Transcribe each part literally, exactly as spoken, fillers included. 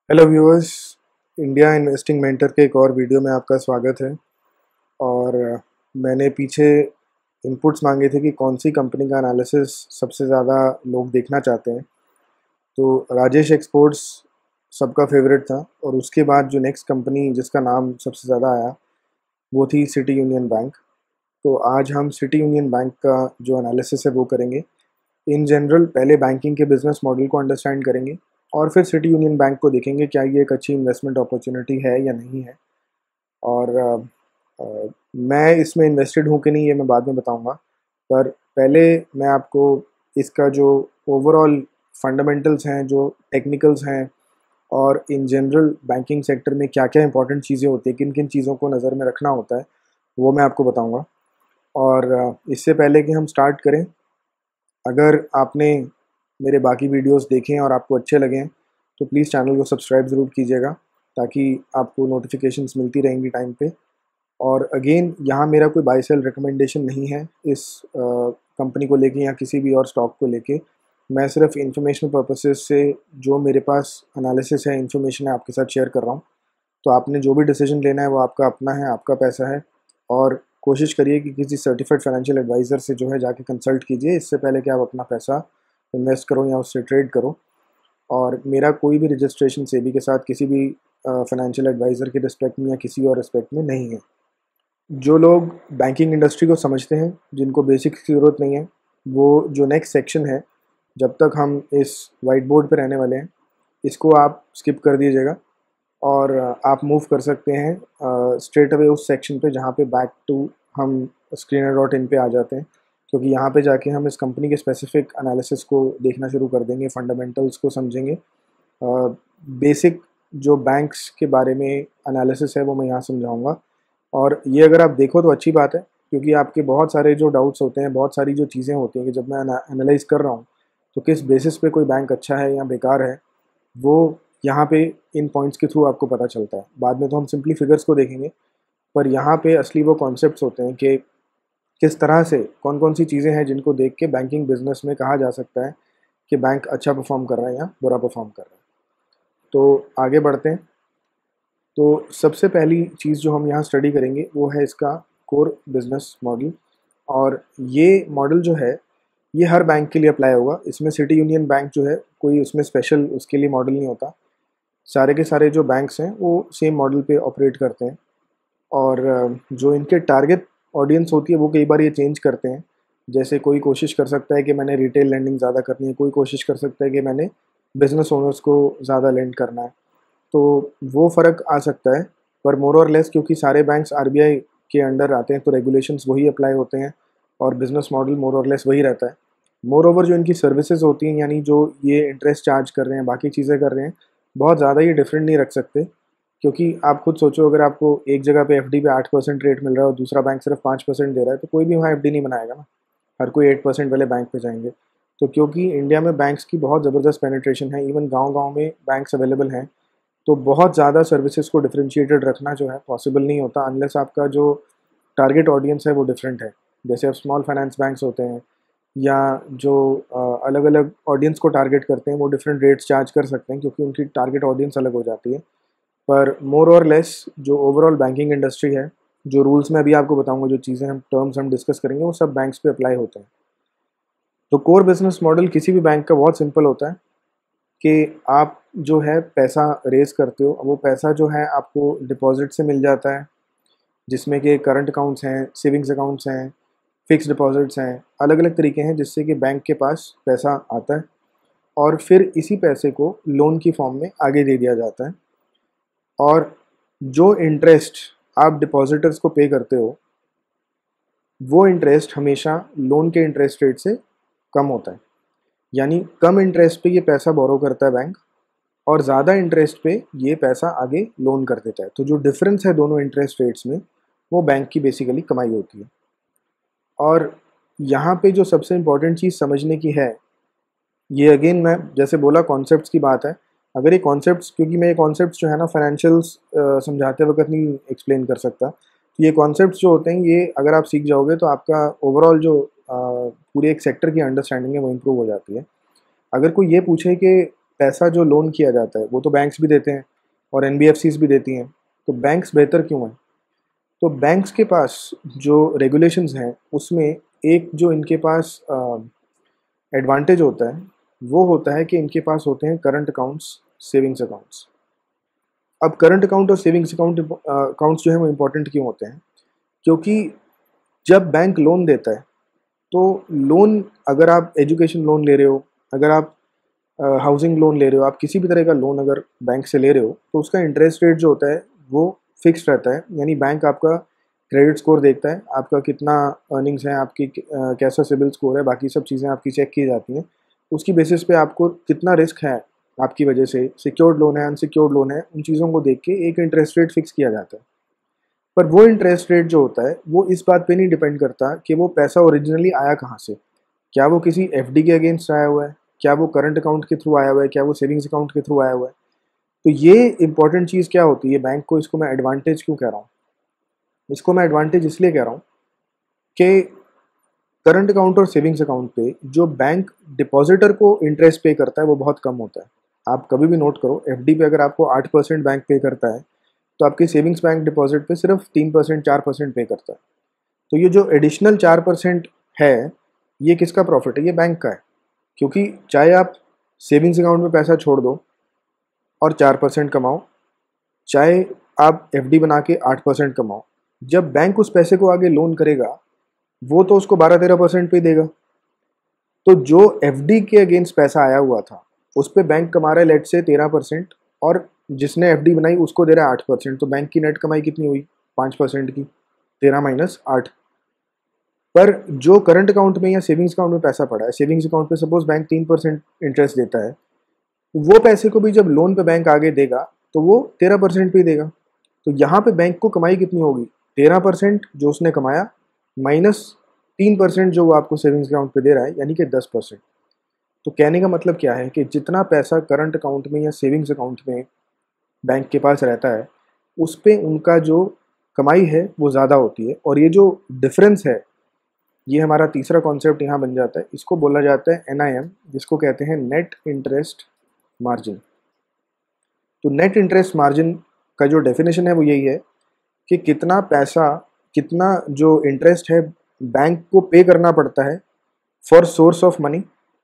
Hello viewers. India investing mentor के एक और वीडियो में आपका स्वागत है। और अ, मैंने पीछे इनपुट्स मांगे थे कि कौन सी कंपनी का एनालिसिस सबसे ज़्यादा लोग देखना चाहते हैं। तो राजेश एक्सपोर्ट्स सबका फेवरेट था, और उसके बाद जो नेक्स्ट कंपनी जिसका नाम सबसे ज़्यादा आया वो थी सिटी यूनियन बैंक। तो आज हम सिटी यूनियन बैंक का जो एनालिसिस है वो करेंगे। इन जनरल पहले बैंकिंग के बिजनेस मॉडल को अंडरस्टैंड करेंगे, और फिर सिटी यूनियन बैंक को देखेंगे क्या ये एक अच्छी इन्वेस्टमेंट अपॉर्चुनिटी है या नहीं है। और अ, अ, मैं इसमें इन्वेस्टेड हूँ कि नहीं ये मैं बाद में बताऊंगा। पर पहले मैं आपको इसका जो ओवरऑल फंडामेंटल्स हैं, जो टेक्निकल्स हैं, और इन जनरल बैंकिंग सेक्टर में क्या क्या इंपॉर्टेंट चीज़ें होती हैं, किन किन चीज़ों को नज़र में रखना होता है, वो मैं आपको बताऊंगा। और अ, इससे पहले कि हम स्टार्ट करें, अगर आपने मेरे बाकी वीडियोस देखे हैं और आपको अच्छे लगे हैं तो प्लीज़ चैनल को सब्सक्राइब ज़रूर कीजिएगा, ताकि आपको नोटिफिकेशंस मिलती रहेंगी टाइम पे। और अगेन यहाँ मेरा कोई बाय सेल रिकमेंडेशन नहीं है इस कंपनी को लेके या किसी भी और स्टॉक को लेके। मैं सिर्फ इंफॉर्मेशनल पर्पसेस से जो मेरे पास एनालिसिस है, इंफॉर्मेशन है, आपके साथ शेयर कर रहा हूँ। तो आपने जो भी डिसीजन लेना है वो आपका अपना है, आपका पैसा है। और कोशिश करिए कि किसी सर्टिफाइड फाइनेंशियल एडवाइज़र से जो है जाके कंसल्ट कीजिए, इससे पहले कि आप अपना पैसा इन्वेस्ट करो या उससे ट्रेड करो। और मेरा कोई भी रजिस्ट्रेशन सेबी के साथ किसी भी फाइनेंशियल एडवाइज़र के रिस्पेक्ट में या किसी और रिस्पेक्ट में नहीं है। जो लोग बैंकिंग इंडस्ट्री को समझते हैं, जिनको बेसिक्स की ज़रूरत नहीं है, वो जो नेक्स्ट सेक्शन है, जब तक हम इस वाइट बोर्ड पे रहने वाले हैं, इसको आप स्किप कर दीजिएगा। और अ, आप मूव कर सकते हैं स्ट्रेट अवे उस सेक्शन पे जहाँ पे बैक टू हम स्क्रीनर डॉट इन पे आ जाते हैं, क्योंकि यहाँ पे जाके हम इस कंपनी के स्पेसिफिक एनालिसिस को देखना शुरू कर देंगे, फंडामेंटल्स को समझेंगे। बेसिक जो बैंक्स के बारे में एनालिसिस है वो मैं यहाँ समझाऊंगा। और ये अगर आप देखो तो अच्छी बात है, क्योंकि आपके बहुत सारे जो डाउट्स होते हैं, बहुत सारी जो चीज़ें होती हैं कि जब मैं एनालाइज कर रहा हूँ तो किस बेसिस पे कोई बैंक अच्छा है या बेकार है, वो यहाँ पे इन पॉइंट्स के थ्रू आपको पता चलता है। बाद में तो हम सिंपली फिगर्स को देखेंगे, पर यहाँ पे असली वो कॉन्सेप्ट्स होते हैं कि किस तरह से कौन कौन सी चीज़ें हैं जिनको देख के बैंकिंग बिजनेस में कहा जा सकता है कि बैंक अच्छा परफॉर्म कर रहा है या बुरा परफॉर्म कर रहा है। तो आगे बढ़ते हैं। तो सबसे पहली चीज़ जो हम यहाँ स्टडी करेंगे वो है इसका कोर बिजनेस मॉडल। और ये मॉडल जो है ये हर बैंक के लिए अप्लाई होगा। इसमें सिटी यूनियन बैंक जो है कोई उसमें स्पेशल उसके लिए मॉडल नहीं होता। सारे के सारे जो बैंक्स हैं वो सेम मॉडल पे ऑपरेट करते हैं। और अ, जो इनके टारगेट ऑडियंस होती है वो कई बार ये चेंज करते हैं। जैसे कोई कोशिश कर सकता है कि मैंने रिटेल लैंडिंग ज़्यादा करनी है, कोई कोशिश कर सकता है कि मैंने बिजनेस ओनर्स को ज़्यादा लेंड करना है। तो वो फ़र्क आ सकता है। पर मोर और लेस क्योंकि सारे बैंक्स आरबीआई के अंडर आते हैं तो रेगुलेशंस वही अप्लाई होते हैं, और बिज़नेस मॉडल मोर और लेस वही रहता है। मोर ओवर जो इनकी सर्विसेज होती हैं, यानी जो ये इंटरेस्ट चार्ज कर रहे हैं, बाकी चीज़ें कर रहे हैं, बहुत ज़्यादा ये डिफरेंट नहीं रख सकते। क्योंकि आप खुद सोचो, अगर आपको एक जगह पे एफडी पे आठ परसेंट रेट मिल रहा है और दूसरा बैंक सिर्फ पाँच परसेंट दे रहा है, तो कोई भी वहाँ एफडी नहीं बनाएगा ना। हर कोई एट परसेंट वाले बैंक पे जाएंगे। तो क्योंकि इंडिया में बैंक्स की बहुत ज़बरदस्त पेनिट्रेशन है, इवन गांव-गांव में बैंक्स अवेलेबल हैं, तो बहुत ज़्यादा सर्विसेज को डिफरेंशिएटेड रखना जो है पॉसिबल नहीं होता, अनलेस आपका जो टारगेट ऑडियंस है वो डिफरेंट है। जैसे अब स्मॉल फाइनेंस बैंक्स होते हैं, या जो अलग अलग ऑडियंस को टारगेट करते हैं, वो डिफरेंट रेट्स चार्ज कर सकते हैं क्योंकि उनकी टारगेट ऑडियंस अलग हो जाती है। पर मोर और लेस जो ओवरऑल बैंकिंग इंडस्ट्री है, जो रूल्स मैं अभी आपको बताऊंगा, जो चीज़ें हम टर्म्स हम डिस्कस करेंगे, वो सब बैंक्स पे अप्लाई होते हैं। तो कोर बिजनेस मॉडल किसी भी बैंक का बहुत सिंपल होता है कि आप जो है पैसा रेज़ करते हो, वो पैसा जो है आपको डिपॉजिट से मिल जाता है, जिसमें कि करंट अकाउंट्स हैं, सेविंग्स अकाउंट्स हैं, फिक्स डिपॉजिट्स हैं, अलग अलग तरीके हैं जिससे कि बैंक के पास पैसा आता है। और फिर इसी पैसे को लोन की फॉर्म में आगे दे दिया जाता है। और जो इंटरेस्ट आप डिपॉजिटर्स को पे करते हो, वो इंटरेस्ट हमेशा लोन के इंटरेस्ट रेट से कम होता है। यानी कम इंटरेस्ट पे ये पैसा बोरो करता है बैंक, और ज़्यादा इंटरेस्ट पे ये पैसा आगे लोन कर देता है। तो जो डिफरेंस है दोनों इंटरेस्ट रेट्स में, वो बैंक की बेसिकली कमाई होती है। और यहाँ पे जो सबसे इम्पोर्टेंट चीज़ समझने की है, ये अगेन मैं जैसे बोला कॉन्सेप्ट्स की बात है। अगर ये कॉन्सेप्ट्स, क्योंकि मैं ये कॉन्सेप्ट्स जो है ना फाइनेंशियल्स समझाते वक्त नहीं एक्सप्लेन कर सकता, तो ये कॉन्सेप्ट्स जो होते हैं, ये अगर आप सीख जाओगे तो आपका ओवरऑल जो अ, पूरे एक सेक्टर की अंडरस्टैंडिंग है वो इम्प्रूव हो जाती है। अगर कोई ये पूछे कि पैसा जो लोन किया जाता है वो तो बैंक्स भी देते हैं और एन बी एफ सीज भी देती हैं, तो बैंक्स बेहतर क्यों हैं? तो बैंक्स के पास जो रेगुलेशंस हैं उसमें एक जो इनके पास एडवांटेज होता है वो होता है कि इनके पास होते हैं करंट अकाउंट्स, सेविंग्स अकाउंट्स। अब करंट अकाउंट और सेविंग्स अकाउंट अकाउंट्स जो है वो इम्पोर्टेंट क्यों होते हैं? क्योंकि जब बैंक लोन देता है तो लोन, अगर आप एजुकेशन लोन ले रहे हो, अगर आप हाउसिंग लोन ले रहे हो, आप किसी भी तरह का लोन अगर बैंक से ले रहे हो, तो उसका इंटरेस्ट रेट जो होता है वो फिक्स रहता है। यानी बैंक आपका क्रेडिट स्कोर देखता है, आपका कितना अर्निंग्स है, आपकी अ, कैसा सिबिल स्कोर है, बाकी सब चीज़ें आपकी चेक की जाती हैं। उसकी बेसिस पे आपको कितना रिस्क है आपकी वजह से, सिक्योर्ड लोन है, अनसिक्योर्ड लोन है, उन चीज़ों को देख के एक इंटरेस्ट रेट फिक्स किया जाता है। पर वो इंटरेस्ट रेट जो होता है वो इस बात पे नहीं डिपेंड करता कि वो पैसा ओरिजिनली आया कहाँ से। क्या वो किसी एफ डी के अगेंस्ट आया हुआ है, क्या वो करंट अकाउंट के थ्रू आया हुआ है, क्या वो सेविंग्स अकाउंट के थ्रू आया हुआ है। तो ये इंपॉर्टेंट चीज़ क्या होती है बैंक को, इसको मैं एडवांटेज क्यों कह रहा हूँ? इसको मैं एडवांटेज इसलिए कह रहा हूँ कि करंट अकाउंट और सेविंग्स अकाउंट पे जो बैंक डिपॉजिटर को इंटरेस्ट पे करता है वो बहुत कम होता है। आप कभी भी नोट करो, एफ डी पे अगर आपको आठ परसेंट बैंक पे करता है तो आपके सेविंग्स बैंक डिपॉजिट पे सिर्फ तीन परसेंट चार परसेंट पे करता है। तो ये जो एडिशनल चार परसेंट है, ये किसका प्रॉफिट है? ये बैंक का है। क्योंकि चाहे आप सेविंग्स अकाउंट में पैसा छोड़ दो और चार परसेंट कमाओ, चाहे आप एफ डी बना के आठ परसेंट कमाओ, जब बैंक उस पैसे को आगे लोन करेगा वो तो उसको बारह तेरह परसेंट पे देगा। तो जो एफ डी के अगेंस्ट पैसा आया हुआ था उस पे बैंक कमा रहा है लेट से तेरह परसेंट, और जिसने एफ डी बनाई उसको दे रहा है आठ परसेंट। तो बैंक की नेट कमाई कितनी हुई? पाँच परसेंट की। तेरह माइनस आठ। पर जो करंट अकाउंट में या सेविंग्स अकाउंट में पैसा पड़ा है, सेविंग्स अकाउंट पे सपोज बैंक तीन परसेंट इंटरेस्ट देता है, वो पैसे को भी जब लोन पे बैंक आगे देगा तो वो तेरह परसेंट पे देगा। तो यहाँ पे बैंक को कमाई कितनी होगी? तेरह परसेंट जो उसने कमाया माइनस तीन परसेंट जो वो आपको सेविंग्स अकाउंट पे दे रहा है, यानी कि दस परसेंट। तो कहने का मतलब क्या है कि जितना पैसा करंट अकाउंट में या सेविंग्स अकाउंट में बैंक के पास रहता है उस पे उनका जो कमाई है वो ज़्यादा होती है। और ये जो डिफरेंस है, ये हमारा तीसरा कॉन्सेप्ट यहाँ बन जाता है। इसको बोला जाता है एन आई एम, जिसको कहते हैं नेट इंटरेस्ट मार्जिन। तो नेट इंटरेस्ट मार्जिन का जो डेफिनेशन है वो यही है कि कितना पैसा, कितना जो इंटरेस्ट है बैंक को पे करना पड़ता है फॉर सोर्स ऑफ मनी,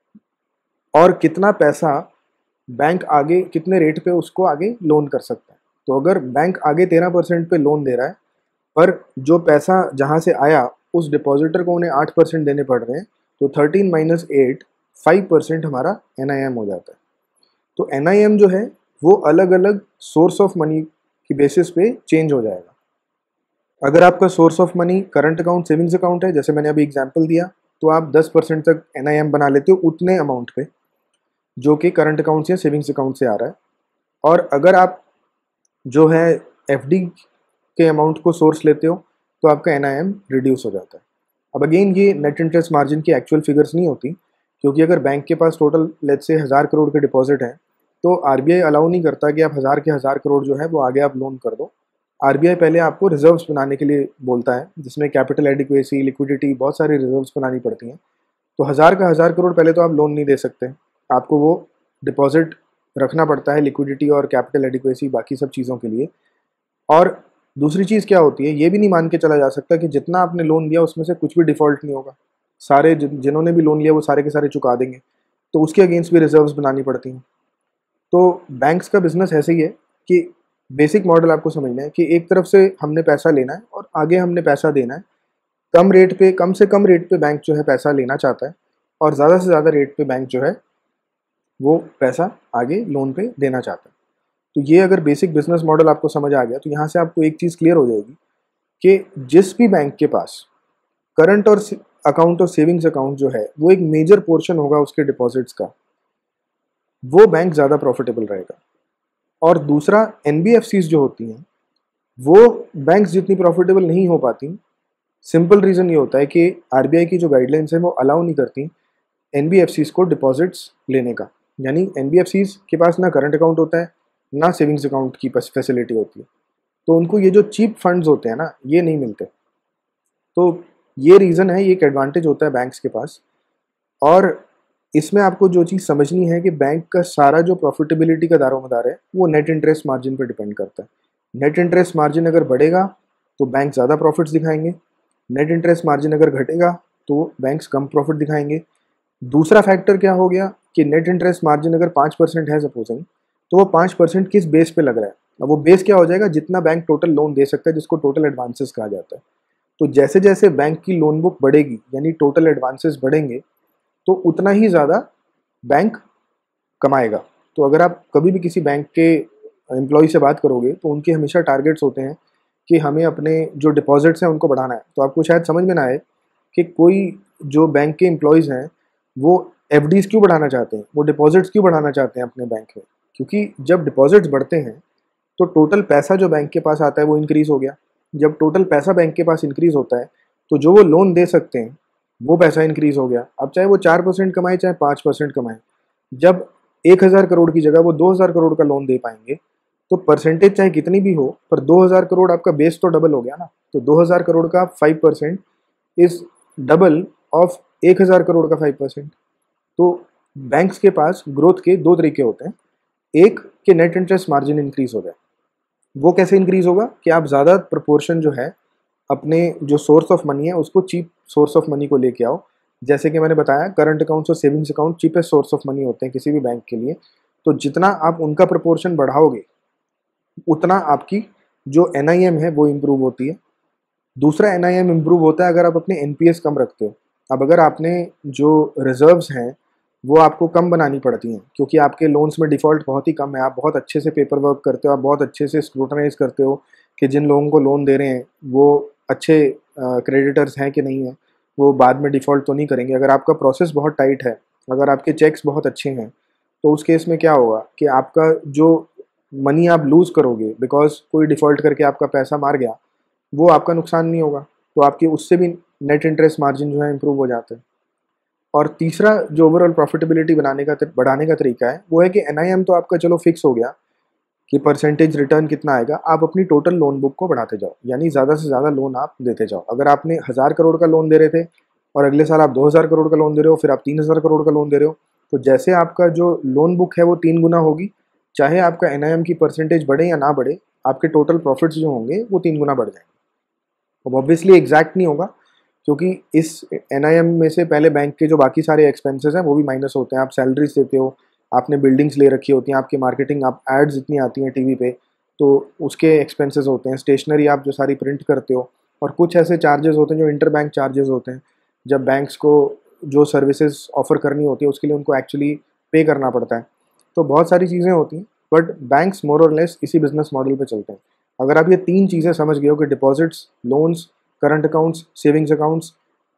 और कितना पैसा बैंक आगे कितने रेट पे उसको आगे लोन कर सकता है। तो अगर बैंक आगे तेरह परसेंट पे लोन दे रहा है, पर जो पैसा जहाँ से आया उस डिपॉजिटर को उन्हें आठ परसेंट देने पड़ रहे हैं, तो thirteen minus eight, five percent हमारा एन आई एम हो जाता है। तो एन आई एम जो है वो अलग अलग सोर्स ऑफ मनी की बेसिस पे चेंज हो जाएगा। अगर आपका source of money current account, savings account है, जैसे मैंने अभी एग्जांपल दिया, तो आप दस परसेंट तक एन आई एम बना लेते हो उतने अमाउंट पे जो कि करंट अकाउंट या सेविंग्स अकाउंट से आ रहा है। और अगर आप जो है एफ डी के अमाउंट को सोर्स लेते हो तो आपका एन आई एम रिड्यूस हो जाता है। अब अगेन ये नेट इंटरेस्ट मार्जिन की एक्चुअल फिगर्स नहीं होती, क्योंकि अगर बैंक के पास टोटल लेट्स से हज़ार करोड़ के डिपॉजिट है तो आर बी आई अलाउ नहीं करता कि आप हज़ार के हज़ार करोड़ जो है वो आगे आप लोन कर दो। आर बी आई पहले आपको रिजर्व्स बनाने के लिए बोलता है, जिसमें कैपिटल एडिक्वेसी, लिक्विडिटी, बहुत सारी रिजर्व्स बनानी पड़ती हैं। तो हज़ार का हज़ार करोड़ पहले तो आप लोन नहीं दे सकते, आपको वो डिपॉजिट रखना पड़ता है लिक्विडिटी और कैपिटल एडिक्वेसी बाकी सब चीज़ों के लिए। और दूसरी चीज़ क्या होती है, ये भी नहीं मान के चला जा सकता कि जितना आपने लोन दिया उसमें से कुछ भी डिफ़ॉल्ट नहीं होगा, सारे जिन जिन्होंने भी लोन लिया वो सारे के सारे चुका देंगे, तो उसके अगेंस्ट भी रिजर्व्स बनानी पड़ती हैं। तो बैंक्स का बिजनेस ऐसे ही है कि बेसिक मॉडल आपको समझना है कि एक तरफ से हमने पैसा लेना है और आगे हमने पैसा देना है। कम रेट पे, कम से कम रेट पे बैंक जो है पैसा लेना चाहता है, और ज़्यादा से ज़्यादा रेट पे बैंक जो है वो पैसा आगे लोन पे देना चाहता है। तो ये अगर बेसिक बिजनेस मॉडल आपको समझ आ गया तो यहाँ से आपको एक चीज़ क्लियर हो जाएगी कि जिस भी बैंक के पास करंट और अकाउंट और सेविंग्स अकाउंट जो है वो एक मेजर पोर्शन होगा उसके डिपॉजिट्स का, वो बैंक ज़्यादा प्रॉफिटेबल रहेगा। और दूसरा, एन बी एफ सीज जो होती हैं वो बैंक्स जितनी प्रॉफिटेबल नहीं हो पाती। सिंपल रीज़न ये होता है कि आर बी आई की जो गाइडलाइंस है वो अलाउ नहीं करती एन बी एफ सीज को डिपॉजिट्स लेने का। यानी एन बी एफ सीज के पास ना करंट अकाउंट होता है ना सेविंग्स अकाउंट की फैसिलिटी होती है, तो उनको ये जो चीप फंड्स होते हैं ना ये नहीं मिलते। तो ये रीज़न है, ये एक एडवांटेज होता है बैंक्स के पास। और इसमें आपको जो चीज़ समझनी है कि बैंक का सारा जो प्रॉफिटेबिलिटी का दारोमदार है वो नेट इंटरेस्ट मार्जिन पर डिपेंड करता है। नेट इंटरेस्ट मार्जिन अगर बढ़ेगा तो बैंक ज़्यादा प्रॉफिट्स दिखाएंगे, नेट इंटरेस्ट मार्जिन अगर घटेगा तो बैंक्स कम प्रॉफिट दिखाएंगे। दूसरा फैक्टर क्या हो गया कि नेट इंटरेस्ट मार्जिन अगर पाँच परसेंट है सपोजिंग, तो वो पाँच परसेंट किस बेस पे लग रहा है। अब वो बेस क्या हो जाएगा, जितना बैंक टोटल लोन दे सकता है, जिसको टोटल एडवांसेस कहा जाता है। तो जैसे जैसे बैंक की लोन बुक बढ़ेगी यानी टोटल एडवांसेस बढ़ेंगे तो उतना ही ज़्यादा बैंक कमाएगा। तो अगर आप कभी भी किसी बैंक के एम्प्लॉय से बात करोगे तो उनके हमेशा टारगेट्स होते हैं कि हमें अपने जो डिपॉजिट्स हैं उनको बढ़ाना है। तो आपको शायद समझ में ना आए कि कोई जो बैंक के एम्प्लॉयज़ हैं वो एफडीज़ क्यों बढ़ाना चाहते हैं, वो डिपॉजिट्स क्यों बढ़ाना चाहते हैं अपने बैंक में। क्योंकि जब डिपॉजिट्स बढ़ते हैं तो टोटल पैसा जो बैंक के पास आता है वो इंक्रीज़ हो गया। जब टोटल पैसा बैंक के पास इंक्रीज़ होता है तो जो वो लोन दे सकते हैं वो पैसा इंक्रीज़ हो गया। अब चाहे वो चार परसेंट कमाए चाहे पाँच परसेंट कमाए, जब एक हज़ार करोड़ की जगह वो दो हज़ार करोड़ का लोन दे पाएंगे तो परसेंटेज चाहे कितनी भी हो, पर दो हज़ार करोड़ आपका बेस तो डबल हो गया ना। तो दो हज़ार करोड़ का five percent is double of एक हज़ार करोड़ का फाइव परसेंट। तो बैंक्स के पास ग्रोथ के दो तरीके होते हैं, एक कि नेट इंटरेस्ट मार्जिन इंक्रीज हो जाए। वो कैसे इंक्रीज होगा कि आप ज़्यादा प्रपोर्शन जो है अपने जो सोर्स ऑफ मनी है उसको चीप सोर्स ऑफ मनी को लेके आओ। जैसे कि मैंने बताया करंट अकाउंट्स और savings account cheapest source of money होते हैं किसी भी बैंक के लिए। तो जितना आप उनका प्रपोर्शन बढ़ाओगे उतना आपकी जो एन आई एम है वो इम्प्रूव होती है। दूसरा एन आई एम इम्प्रूव होता है अगर आप अपने एन पी एस कम रखते हो। अब अगर आपने जो रिजर्व्स हैं वो आपको कम बनानी पड़ती हैं क्योंकि आपके लोन्स में डिफ़ॉल्ट बहुत ही कम है, आप बहुत अच्छे से पेपर वर्क करते हो, आप बहुत अच्छे से स्क्रूटनाइज करते हो कि जिन लोगों को लोन दे रहे हैं वो अच्छे क्रेडिटर्स हैं कि नहीं है, वो बाद में डिफ़ॉल्ट तो नहीं करेंगे। अगर आपका प्रोसेस बहुत टाइट है, अगर आपके चेक्स बहुत अच्छे हैं, तो उस केस में क्या होगा कि आपका जो मनी आप लूज़ करोगे बिकॉज कोई डिफ़ॉल्ट करके आपका पैसा मार गया, वो आपका नुकसान नहीं होगा। तो आपकी उससे भी नेट इंटरेस्ट मार्जिन जो है इम्प्रूव हो जाता है। और तीसरा जो ओवरऑल प्रॉफिटेबिलिटी बनाने का बढ़ाने का तरीका है वो है कि एन आई एम तो आपका चलो फिक्स हो गया कि परसेंटेज रिटर्न कितना आएगा, आप अपनी टोटल लोन बुक को बढ़ाते जाओ, यानी ज़्यादा से ज़्यादा लोन आप देते जाओ। अगर आपने हज़ार करोड़ का लोन दे रहे थे और अगले साल आप दो हज़ार करोड़ का लोन दे रहे हो, फिर आप तीन हज़ार करोड़ का लोन दे रहे हो, तो जैसे आपका जो लोन बुक है वो तीन गुना होगी, चाहे आपका एन आई एम की परसेंटेज बढ़े या ना बढ़े, आपके टोटल प्रॉफिट्स जो होंगे वो तीन गुना बढ़ जाएंगे। अब ऑब्वियसली एग्जैक्ट नहीं होगा क्योंकि इस एन आई एम में से पहले बैंक के जो बाकी सारे एक्सपेंसेस हैं वो भी माइनस होते हैं। आप सैलरीज देते हो, आपने बिल्डिंग्स ले रखी होती हैं, आपकी मार्केटिंग, आप एड्स इतनी आती हैं टीवी पे, तो उसके एक्सपेंसेस होते हैं, स्टेशनरी आप जो सारी प्रिंट करते हो, और कुछ ऐसे चार्जेस होते हैं जो इंटर बैंक चार्जेस होते हैं, जब बैंक्स को जो सर्विसेज ऑफर करनी होती है उसके लिए उनको एक्चुअली पे करना पड़ता है। तो बहुत सारी चीज़ें होती हैं, बट बैंक्स मोर और लेस इसी बिजनेस मॉडल पे चलते हैं। अगर आप ये तीन चीज़ें समझ गए हो कि deposits, loans, current accounts, savings accounts,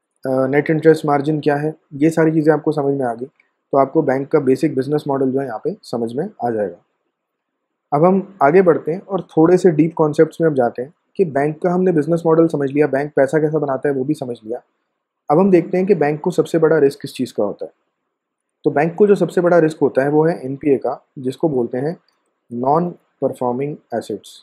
net interest margin क्या है, ये सारी चीज़ें आपको समझ में आ गई, तो आपको बैंक का बेसिक बिजनेस मॉडल जो है यहाँ पे समझ में आ जाएगा। अब हम आगे बढ़ते हैं और थोड़े से डीप कॉन्सेप्ट्स में अब जाते हैं कि बैंक का हमने बिजनेस मॉडल समझ लिया, बैंक पैसा कैसा बनाता है वो भी समझ लिया। अब हम देखते हैं कि बैंक को सबसे बड़ा रिस्क किस चीज़ का होता है। तो बैंक को जो सबसे बड़ा रिस्क होता है वो है एन पी ए का, जिसको बोलते हैं नॉन परफॉर्मिंग एसेट्स।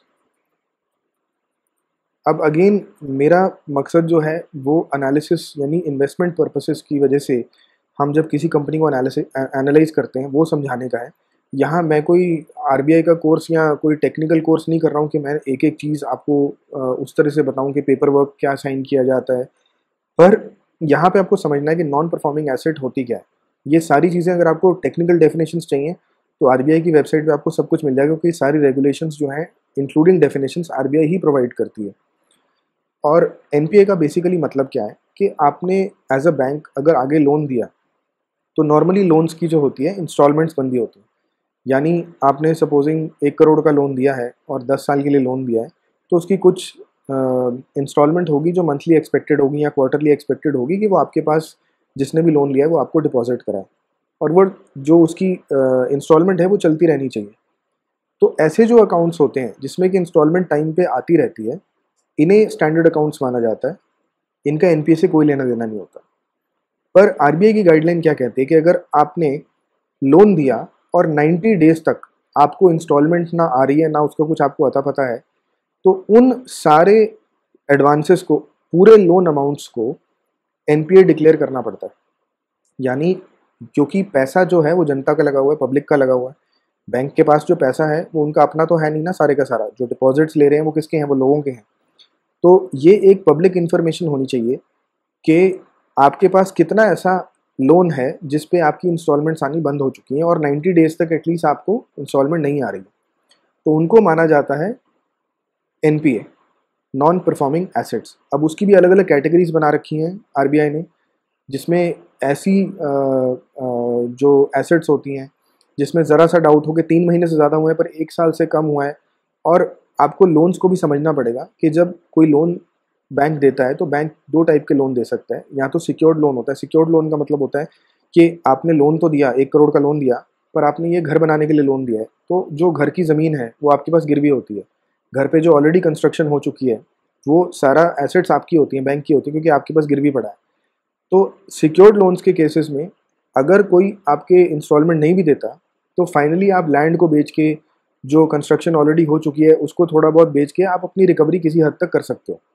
अब अगेन मेरा मकसद जो है वो एनालिसिस यानी इन्वेस्टमेंट पर्पसेस की वजह से हम जब किसी कंपनी को एनालिसिस एनालाइज करते हैं वो समझाने का है। यहाँ मैं कोई आर बी आई का कोर्स या कोई टेक्निकल कोर्स नहीं कर रहा हूँ कि मैं एक एक चीज़ आपको उस तरह से बताऊँ कि पेपर वर्क क्या साइन किया जाता है। पर यहाँ पे आपको समझना है कि नॉन परफॉर्मिंग एसेट होती क्या है। ये सारी चीज़ें अगर आपको टेक्निकल डेफिनेशंस चाहिए तो आर बी आई की वेबसाइट पे आपको सब कुछ मिल जाएगा, क्योंकि सारी रेगुलेशंस जो हैं including definitions R B I ही प्रोवाइड करती है। और एन पी ए का बेसिकली मतलब क्या है कि आपने एज अ बैंक अगर आगे लोन दिया तो नॉर्मली लोन्स की जो होती है इंस्टॉलमेंट्स बंदी होती है। यानी आपने सपोजिंग एक करोड़ का लोन दिया है और दस साल के लिए लोन दिया है, तो उसकी कुछ इंस्टॉलमेंट होगी जो मंथली एक्सपेक्टेड होगी या क्वार्टरली एक्सपेक्टेड होगी कि वो आपके पास जिसने भी लोन लिया है वो आपको डिपॉजिट कराए, और वो जो उसकी इंस्टॉलमेंट है वो चलती रहनी चाहिए। तो ऐसे जो अकाउंट्स होते हैं जिसमें कि इंस्टॉलमेंट टाइम पे आती रहती है, इन्हें स्टैंडर्ड अकाउंट्स माना जाता है। इनका एन पी ए से कोई लेना देना नहीं होता। पर आर बी आई की गाइडलाइन क्या कहती है कि अगर आपने लोन दिया और नब्बे डेज तक आपको इंस्टॉलमेंट ना आ रही है ना उसका कुछ आपको अता पता है, तो उन सारे एडवांसेस को, पूरे लोन अमाउंट्स को एन पी ए डिक्लेयर करना पड़ता है। यानी क्योंकि पैसा जो है वो जनता का लगा हुआ है, पब्लिक का लगा हुआ है। बैंक के पास जो पैसा है वो उनका अपना तो है नहीं ना, सारे का सारा जो डिपॉजिट्स ले रहे हैं वो किसके हैं, वो लोगों के हैं। तो ये एक पब्लिक इन्फॉर्मेशन होनी चाहिए कि आपके पास कितना ऐसा लोन है जिस पे आपकी इंस्टॉलमेंट्स आनी बंद हो चुकी हैं और नाइन्टी डेज तक एटलीस्ट आपको इंस्टॉलमेंट नहीं आ रही, तो उनको माना जाता है N P A, non performing assets. अब उसकी भी अलग अलग कैटेगरीज बना रखी हैं आर बी आई ने, जिसमें ऐसी आ, आ, जो एसेट्स होती हैं जिसमें ज़रा सा डाउट हो कि तीन महीने से ज़्यादा हुए हैं पर एक साल से कम हुआ है। और आपको लोन्स को भी समझना पड़ेगा कि जब कोई लोन बैंक देता है तो बैंक दो टाइप के लोन दे सकता है। या तो सिक्योर्ड लोन होता है। सिक्योर्ड लोन का मतलब होता है कि आपने लोन तो दिया, एक करोड़ का लोन दिया, पर आपने ये घर बनाने के लिए लोन दिया है, तो जो घर की ज़मीन है वो आपके पास गिरवी होती है। घर पे जो ऑलरेडी कंस्ट्रक्शन हो चुकी है वो सारा एसेट्स आपकी होती हैं, बैंक की होती है, क्योंकि आपके पास गिरवी पड़ा है। तो सिक्योर्ड लोन्स के केसेस में अगर कोई आपके इंस्टॉलमेंट नहीं भी देता तो फाइनली आप लैंड को बेच के, जो कंस्ट्रक्शन ऑलरेडी हो चुकी है उसको थोड़ा बहुत बेच के आप अपनी रिकवरी किसी हद तक कर सकते हो।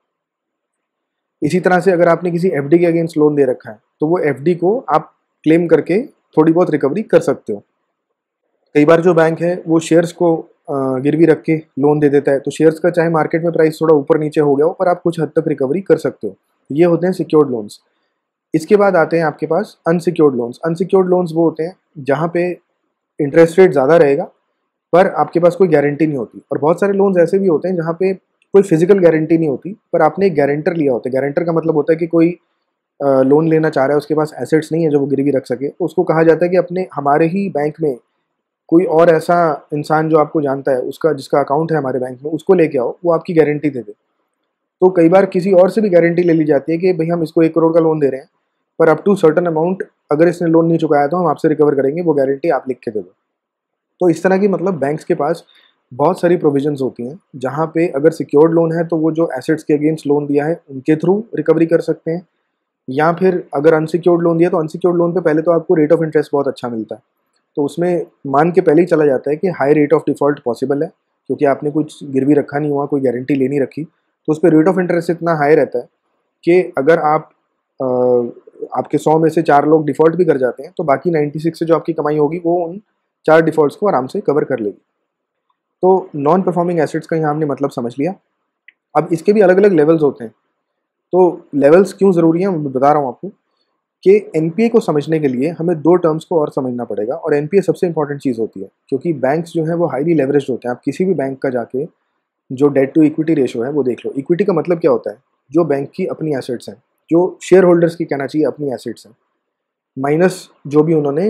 इसी तरह से अगर आपने किसी एफ डी के अगेंस्ट लोन दे रखा है तो वो एफ डी को आप क्लेम करके थोड़ी बहुत रिकवरी कर सकते हो। कई बार जो बैंक है वो शेयर्स को गिरवी रख के लोन दे देता है, तो शेयर्स का चाहे मार्केट में प्राइस थोड़ा ऊपर नीचे हो गया हो पर आप कुछ हद तक रिकवरी कर सकते हो। ये होते हैं सिक्योर्ड लोन्स। इसके बाद आते हैं आपके पास अनसिक्योर्ड लोन्स। अनसिक्योर्ड लोन्स वो होते हैं जहाँ पे इंटरेस्ट रेट ज़्यादा रहेगा पर आपके पास कोई गारंटी नहीं होती। और बहुत सारे लोन्स ऐसे भी होते हैं जहाँ पे कोई फिजिकल गारंटी नहीं होती पर आपने एक गारंटर लिया होता है। गारंटर का मतलब होता है कि कोई लोन लेना चाह रहा है, उसके पास एसेट्स नहीं है जो वो गिरवी रख सके, तो उसको कहा जाता है कि अपने हमारे ही बैंक में कोई और ऐसा इंसान जो आपको जानता है, उसका जिसका अकाउंट है हमारे बैंक में, उसको लेके आओ, वो आपकी गारंटी दे दे। तो कई बार किसी और से भी गारंटी ले ली जाती है कि भाई हम इसको एक करोड़ का लोन दे रहे हैं पर अप टू सर्टन अमाउंट अगर इसने लोन नहीं चुकाया तो हम आपसे रिकवर करेंगे, वो गारंटी आप लिख के दे दो। तो इस तरह की मतलब बैंक्स के पास बहुत सारी प्रोविजंस होती हैं जहाँ पे अगर सिक्योर्ड लोन है तो वो जो एसेट्स के अगेंस्ट लोन दिया है उनके थ्रू रिकवरी कर सकते हैं, या फिर अगर अनसिक्योर्ड लोन दिया तो अनसिक्योर्ड लोन पे पहले तो आपको रेट ऑफ इंटरेस्ट बहुत अच्छा मिलता है, तो उसमें मान के पहले ही चला जाता है कि high rate of default possible है, क्योंकि आपने कुछ गिरवी रखा नहीं हुआ, कोई गारंटी ले नहीं रखी, तो उस पर रेट ऑफ इंटरेस्ट इतना हाई रहता है कि अगर आप आ, आपके सौ में से चार लोग डिफ़ॉल्ट भी कर जाते हैं तो बाकी छियानवे से जो आपकी कमाई होगी वो उन चार डिफ़ॉल्ट्स को आराम से कवर कर लेगी। तो नॉन परफॉर्मिंग एसेट्स का यहाँ हमने मतलब समझ लिया। अब इसके भी अलग अलग लेवल्स होते हैं, तो लेवल्स क्यों ज़रूरी हैं मैं बता रहा हूँ आपको कि एन पी ए को समझने के लिए हमें दो टर्म्स को और समझना पड़ेगा। और एन पी ए सबसे इंपॉर्टेंट चीज़ होती है क्योंकि बैंक्स जो हैं वो हाईली लेवरेज्ड होते हैं। आप किसी भी बैंक का जाके जो डेट टू इक्विटी रेशो है वो देख लो। इक्विटी का मतलब क्या होता है, जो बैंक की अपनी एसेट्स हैं, जो शेयर होल्डर्स की कहना चाहिए अपनी एसेट्स हैं, माइनस जो भी उन्होंने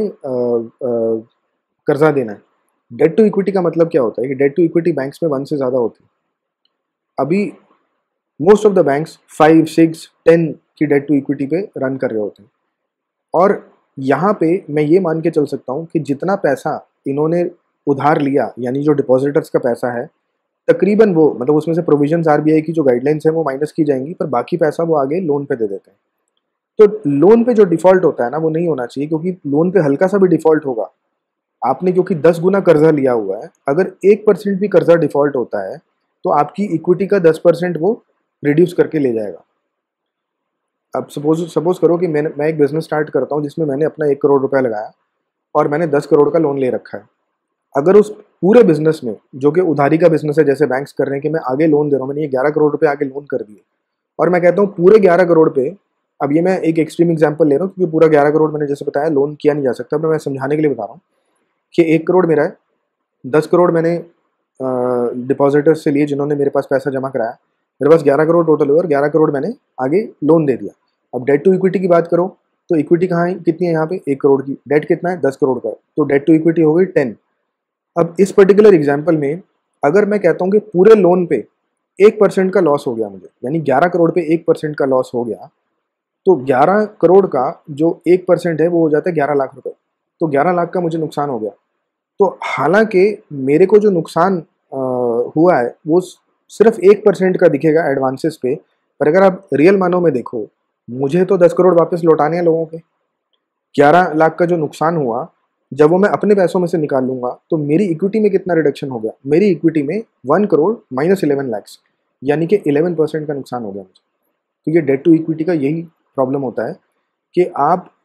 कर्जा देना है। डेट टू इक्विटी का मतलब क्या होता है कि डेट टू इक्विटी बैंक्स में वन से ज़्यादा होती है। अभी most of the banks five six ten की डेट टू इक्विटी पे रन कर रहे होते हैं। और यहाँ पे मैं ये मान के चल सकता हूँ कि जितना पैसा इन्होंने उधार लिया, यानी जो डिपॉजिटर्स का पैसा है, तकरीबन वो मतलब उसमें से प्रोविजंस आरबीआई की जो गाइडलाइंस है वो माइनस की जाएंगी, पर बाकी पैसा वो आगे लोन पे दे देते हैं। तो लोन पे जो डिफ़ॉल्ट होता है ना वो नहीं होना चाहिए, क्योंकि लोन पे हल्का सा भी डिफ़ॉल्ट होगा, आपने क्योंकि दस गुना कर्जा लिया हुआ है, अगर एक परसेंट भी कर्जा डिफ़ॉल्ट होता है तो आपकी इक्विटी का दस परसेंट वो रिड्यूस करके ले जाएगा। अब सपोज सपोज करो कि मैंने मैं एक बिज़नेस स्टार्ट करता हूँ जिसमें मैंने अपना एक करोड़ रुपया लगाया और मैंने दस करोड़ का लोन ले रखा है। अगर उस पूरे बिजनेस में, जो कि उधारी का बिजनेस है जैसे बैंक्स कर रहे हैं कि मैं आगे लोन दे रहा हूँ, मैंने ये ग्यारह करोड़ रुपए आगे लोन कर दिए और मैं कहता हूँ पूरे ग्यारह करोड़ पे, अब ये मैं एक एक्सट्रीम एग्जांपल ले रहा हूँ क्योंकि पूरा ग्यारह करोड़ मैंने जैसे बताया लोन किया नहीं जा सकता, पर मैं समझाने के लिए बता रहा हूँ कि एक करोड़ मेरा है, दस करोड़ मैंने डिपॉजिटर्स से लिए जिन्होंने मेरे पास पैसा जमा कराया, मेरे पास ग्यारह करोड़ टोटल हुआ और ग्यारह करोड़ मैंने आगे लोन दे दिया। अब डेट टू इक्विटी की बात करो तो इक्विटी कहाँ है, कितनी है यहाँ पे, एक करोड़ की, डेट कितना है, दस करोड़ का, तो डेट टू इक्विटी हो गई टेन। अब इस पर्टिकुलर एग्जाम्पल में अगर मैं कहता हूँ कि पूरे लोन पे एक परसेंट का लॉस हो गया मुझे, यानी ग्यारह करोड़ पे एक परसेंट का लॉस हो गया, तो ग्यारह करोड़ का जो एक परसेंट है वो हो जाता है ग्यारह लाख रुपए, तो ग्यारह लाख का मुझे नुकसान हो गया। तो हालांकि मेरे को जो नुकसान आ, हुआ है वो सिर्फ एक परसेंट का दिखेगा एडवांसेस पे, पर अगर आप रियल मानों में देखो, मुझे तो दस करोड़ वापस लौटाने हैं लोगों के। ग्यारह लाख का जो नुकसान हुआ, जब वो मैं अपने पैसों में से निकाल लूंगा तो मेरी इक्विटी में कितना रिडक्शन हो गया, मेरी इक्विटी में one crore minus eleven lakhs, यानी कि इलेवन परसेंट का नुकसान हो गया मुझे। तो ये डेट टू इक्विटी का यही प्रॉब्लम होता है कि आप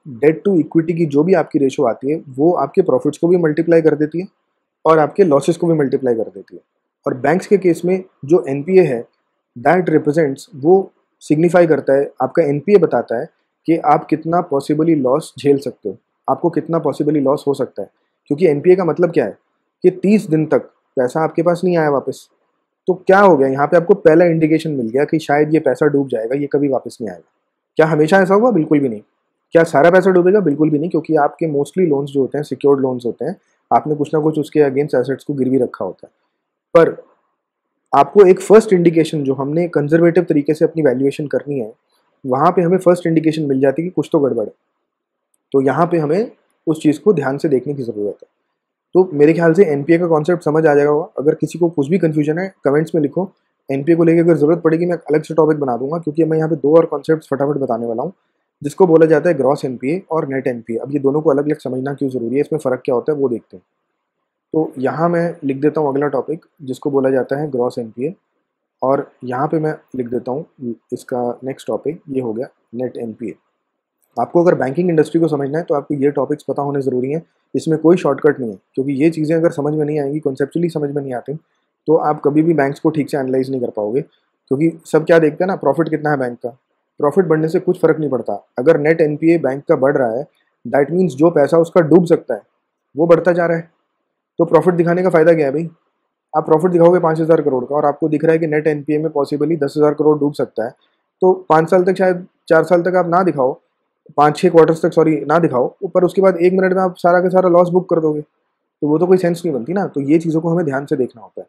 डेट टू इक्विटी की जो भी आपकी रेशो आती है वो आपके प्रॉफिट्स को भी मल्टीप्लाई कर देती है और आपके लॉसेस को भी मल्टीप्लाई कर देती है। और बैंक्स के केस में जो एनपीए है दैट रिप्रेजेंट्स, वो सिग्निफाई करता है, आपका एनपीए बताता है कि आप कितना पॉसिबली लॉस झेल सकते हो, आपको कितना पॉसिबली लॉस हो सकता है। क्योंकि एनपीए का मतलब क्या है कि तीस दिन तक पैसा आपके पास नहीं आया वापस, तो क्या हो गया यहाँ पे आपको पहला इंडिकेशन मिल गया कि शायद ये पैसा डूब जाएगा, ये कभी वापस नहीं आएगा। क्या हमेशा ऐसा हुआ? बिल्कुल भी नहीं। क्या सारा पैसा डूबेगा? बिल्कुल भी नहीं, क्योंकि आपके मोस्टली लोन्स जो होते हैं सिक्योर्ड लोन्स होते हैं, आपने कुछ ना कुछ उसके अगेंस्ट एसेट्स को गिरवी रखा होता है। पर आपको एक फर्स्ट इंडिकेशन, जो हमने कंजर्वेटिव तरीके से अपनी वैल्यूएशन करनी है, वहाँ पे हमें फर्स्ट इंडिकेशन मिल जाती है कि कुछ तो गड़बड़ है। तो यहाँ पे हमें उस चीज़ को ध्यान से देखने की ज़रूरत है। तो मेरे ख्याल से एनपीए का कॉन्सेप्ट समझ आ जाएगा होगा। अगर किसी को कुछ भी कन्फ्यूजन है कमेंट्स में लिखो। एनपीए को लेकर अगर ज़रूरत पड़ेगी मैं अलग से टॉपिक बना दूंगा, क्योंकि मैं यहाँ पे दो और कॉन्सेप्ट फटाफट बताने वाला हूँ, जिसको बोला जाता है ग्रॉस एनपीए और नेट एनपीए। अब ये दोनों को अलग अलग समझना क्यों ज़रूरी है, इसमें फ़र्क क्या होता है वो देखते हैं। तो यहाँ मैं लिख देता हूँ अगला टॉपिक, जिसको बोला जाता है ग्रॉस एनपीए, और यहाँ पे मैं लिख देता हूँ इसका नेक्स्ट टॉपिक, ये हो गया नेट एनपीए। आपको अगर बैंकिंग इंडस्ट्री को समझना है तो आपको ये टॉपिक्स पता होने ज़रूरी हैं। इसमें कोई शॉर्टकट नहीं है, क्योंकि ये चीज़ें अगर समझ में नहीं आएंगी, कॉन्सेप्चुअली समझ में नहीं आती, तो आप कभी भी बैंक्स को ठीक से एनालाइज नहीं कर पाओगे। क्योंकि सब क्या देखते हैं ना, प्रॉफिट कितना है बैंक का। प्रॉफिट बढ़ने से कुछ फ़र्क नहीं पड़ता। अगर नेट एनपीए बैंक का बढ़ रहा है, दैट मीन्स जो पैसा उसका डूब सकता है वो बढ़ता जा रहा है। तो प्रॉफिट दिखाने का फ़ायदा क्या है भाई? आप प्रॉफिट दिखाओगे पाँच हज़ार करोड़ का और आपको दिख रहा है कि नेट एनपीए में पॉसिबली दस हज़ार करोड़ डूब सकता है, तो पाँच साल तक, शायद चार साल तक आप ना दिखाओ, पाँच छः क्वार्टर्स तक सॉरी ना दिखाओ, पर उसके बाद एक मिनट में आप सारा का सारा लॉस बुक कर दोगे, तो वो तो कोई सेंस नहीं बनती ना। तो ये चीज़ों को हमें ध्यान से देखना होता है।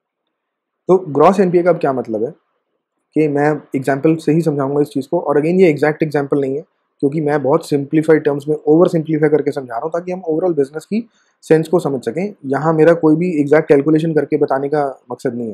तो ग्रॉस एनपीए का अब क्या मतलब है कि मैं एग्जाम्पल से ही समझाऊंगा इस चीज़ को। और अगेन ये एग्जैक्ट एग्जाम्पल नहीं है, क्योंकि मैं बहुत सिंप्लीफाइड टर्म्स में ओवर सिंप्लीफाई करके समझा रहा हूँ, ताकि हम ओवरऑल बिजनेस की सेंस को समझ सकें। यहाँ मेरा कोई भी एग्जैक्ट कैलकुलेशन करके बताने का मकसद नहीं है।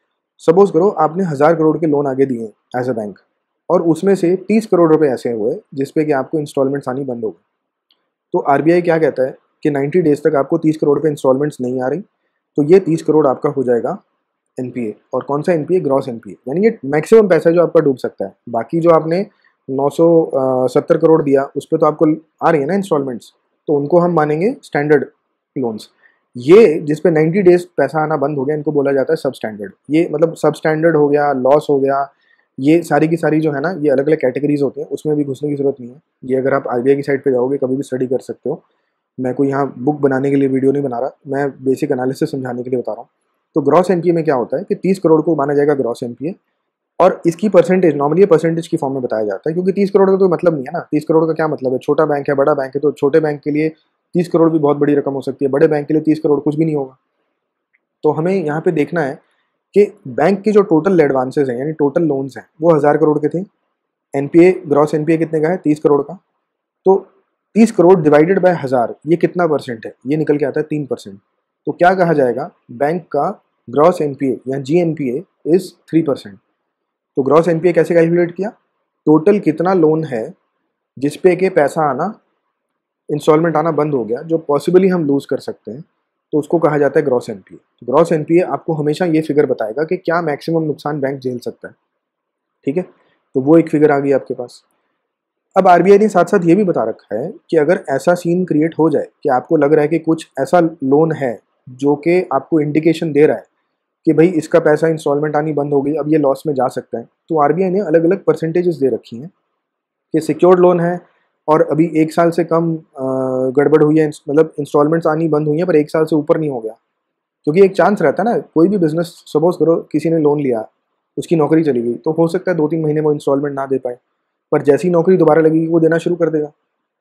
सपोज करो आपने हज़ार करोड़ के लोन आगे दिए एज अ बैंक, और उसमें से तीस करोड़ रुपए ऐसे हुए जिसपे कि आपको इंस्टॉलमेंट्स आनी बंद हो गई। तो आरबीआई क्या कहता है कि नब्बे डेज तक आपको तीस करोड़ पे इंस्टॉलमेंट्स नहीं आ रही, तो ये तीस करोड़ आपका हो जाएगा एनपीए। और कौन सा एनपीए? ग्रॉस एनपीए, यानी ये मैक्सिमम पैसा जो आपका डूब सकता है। बाकी जो आपने नौ सौ सत्तर करोड़ दिया उस पर तो आपको आ रही है ना इंस्टॉलमेंट्स, तो उनको हम मानेंगे स्टैंडर्ड लोन्स। ये जिस पे नब्बे डेज पैसा आना बंद हो गया, इनको बोला जाता है सब स्टैंडर्ड। ये मतलब सब स्टैंडर्ड हो गया, लॉस हो गया, ये सारी की सारी जो है ना, ये अलग अलग कैटेगरीज होती हैं, उसमें भी घुसने की जरूरत नहीं है। ये अगर आप आरबीआई की साइट पे जाओगे कभी भी स्टडी कर सकते हो। मैं कोई यहाँ बुक बनाने के लिए वीडियो नहीं बना रहा, मैं बेसिक एनालिसिस समझाने के लिए बता रहा हूँ। तो ग्रॉस एनपीए में क्या होता है कि तीस करोड़ को माना जाएगा ग्रॉस एनपीए, और इसकी परसेंटेज नॉर्मली परसेंटेज की फॉर्म में बताया जाता है, क्योंकि तीस करोड़ का तो मतलब नहीं है ना। तीस करोड़ का क्या मतलब है? छोटा बैंक है, बड़ा बैंक है, तो छोटे बैंक के लिए तीस करोड़ भी बहुत बड़ी रकम हो सकती है, बड़े बैंक के लिए तीस करोड़ कुछ भी नहीं होगा। तो हमें यहाँ पे देखना है कि बैंक के जो टोटल एडवांसेस हैं, यानी टोटल लोन्स हैं, वो हज़ार करोड़ के थे। एनपीए, ग्रॉस एनपीए कितने का है? तीस करोड़ का। तो तीस करोड़ डिवाइडेड बाय हज़ार, ये कितना परसेंट है? ये निकल के आता है तीन परसेंट। तो क्या कहा जाएगा? बैंक का ग्रॉस एनपीए या G NPA is three percent. तो ग्रॉस एनपीए कैसे कैलकुलेट किया? टोटल कितना लोन है जिसपे के पैसा आना, इंस्टॉलमेंट आना बंद हो गया, जो पॉसिबली हम लूज कर सकते हैं, तो उसको कहा जाता है ग्रॉस एनपीए। तो ग्रॉस एनपीए आपको हमेशा ये फिगर बताएगा कि क्या मैक्सिमम नुकसान बैंक झेल सकता है। ठीक है, तो वो एक फिगर आ गई आपके पास। अब आरबीआई ने साथ साथ ये भी बता रखा है कि अगर ऐसा सीन क्रिएट हो जाए कि आपको लग रहा है कि कुछ ऐसा लोन है जो कि आपको इंडिकेशन दे रहा है कि भाई इसका पैसा इंस्टॉलमेंट आनी बंद हो गई, अब ये लॉस में जा सकता है, तो आरबीआई ने अलग अलग परसेंटेजेस दे रखी हैं कि सिक्योर्ड लोन है और अभी एक साल से कम गड़बड़ हुई है, मतलब इंस्टॉलमेंट्स आनी बंद हुई है पर एक साल से ऊपर नहीं हो गया। क्योंकि एक चांस रहता है ना, कोई भी बिजनेस, सपोज करो किसी ने लोन लिया, उसकी नौकरी चली गई, तो हो सकता है दो तीन महीने वो इंस्टॉलमेंट ना दे पाए, पर जैसी नौकरी दोबारा लगेगी वो देना शुरू कर देगा।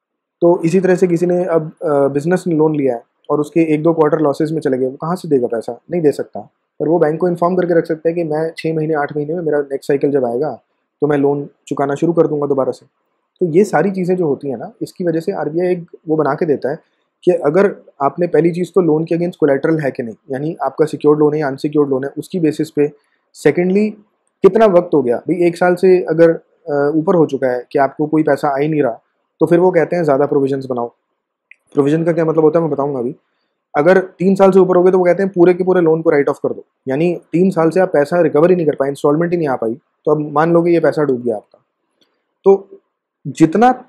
तो इसी तरह से किसी ने अब बिजनेस में लोन लिया है और उसके एक दो क्वार्टर लॉसेज में चले गए, वो कहाँ से देगा पैसा? नहीं दे सकता। पर वो बैंक को इन्फॉर्म करके रख सकता है कि मैं छः महीने आठ महीने में, मेरा नेक्स्ट साइकिल जब आएगा तो मैं लोन चुकाना शुरू कर दूंगा दोबारा से। तो ये सारी चीज़ें जो होती हैं ना, इसकी वजह से आरबीआई एक वो बना के देता है कि अगर आपने पहली चीज़ तो लोन के अगेंस्ट कोलेटरल है कि नहीं, यानी आपका सिक्योर्ड लोन है या अनसिक्योर्ड लोन है, उसकी बेसिस पे। सेकेंडली, कितना वक्त हो गया भाई, एक साल से अगर ऊपर हो चुका है कि आपको कोई पैसा आ ही नहीं रहा, तो फिर वो कहते हैं ज़्यादा प्रोविजंस बनाओ। प्रोविजन का क्या मतलब होता है मैं बताऊंगा अभी। अगर तीन साल से ऊपर हो गए तो वो कहते हैं पूरे के पूरे लोन को राइट ऑफ कर दो, यानी तीन साल से आप पैसा रिकवर ही नहीं कर पाए, इंस्टॉलमेंट ही नहीं आ पाई, तो अब मान लो कि ये पैसा डूब गया आपका। तो जितना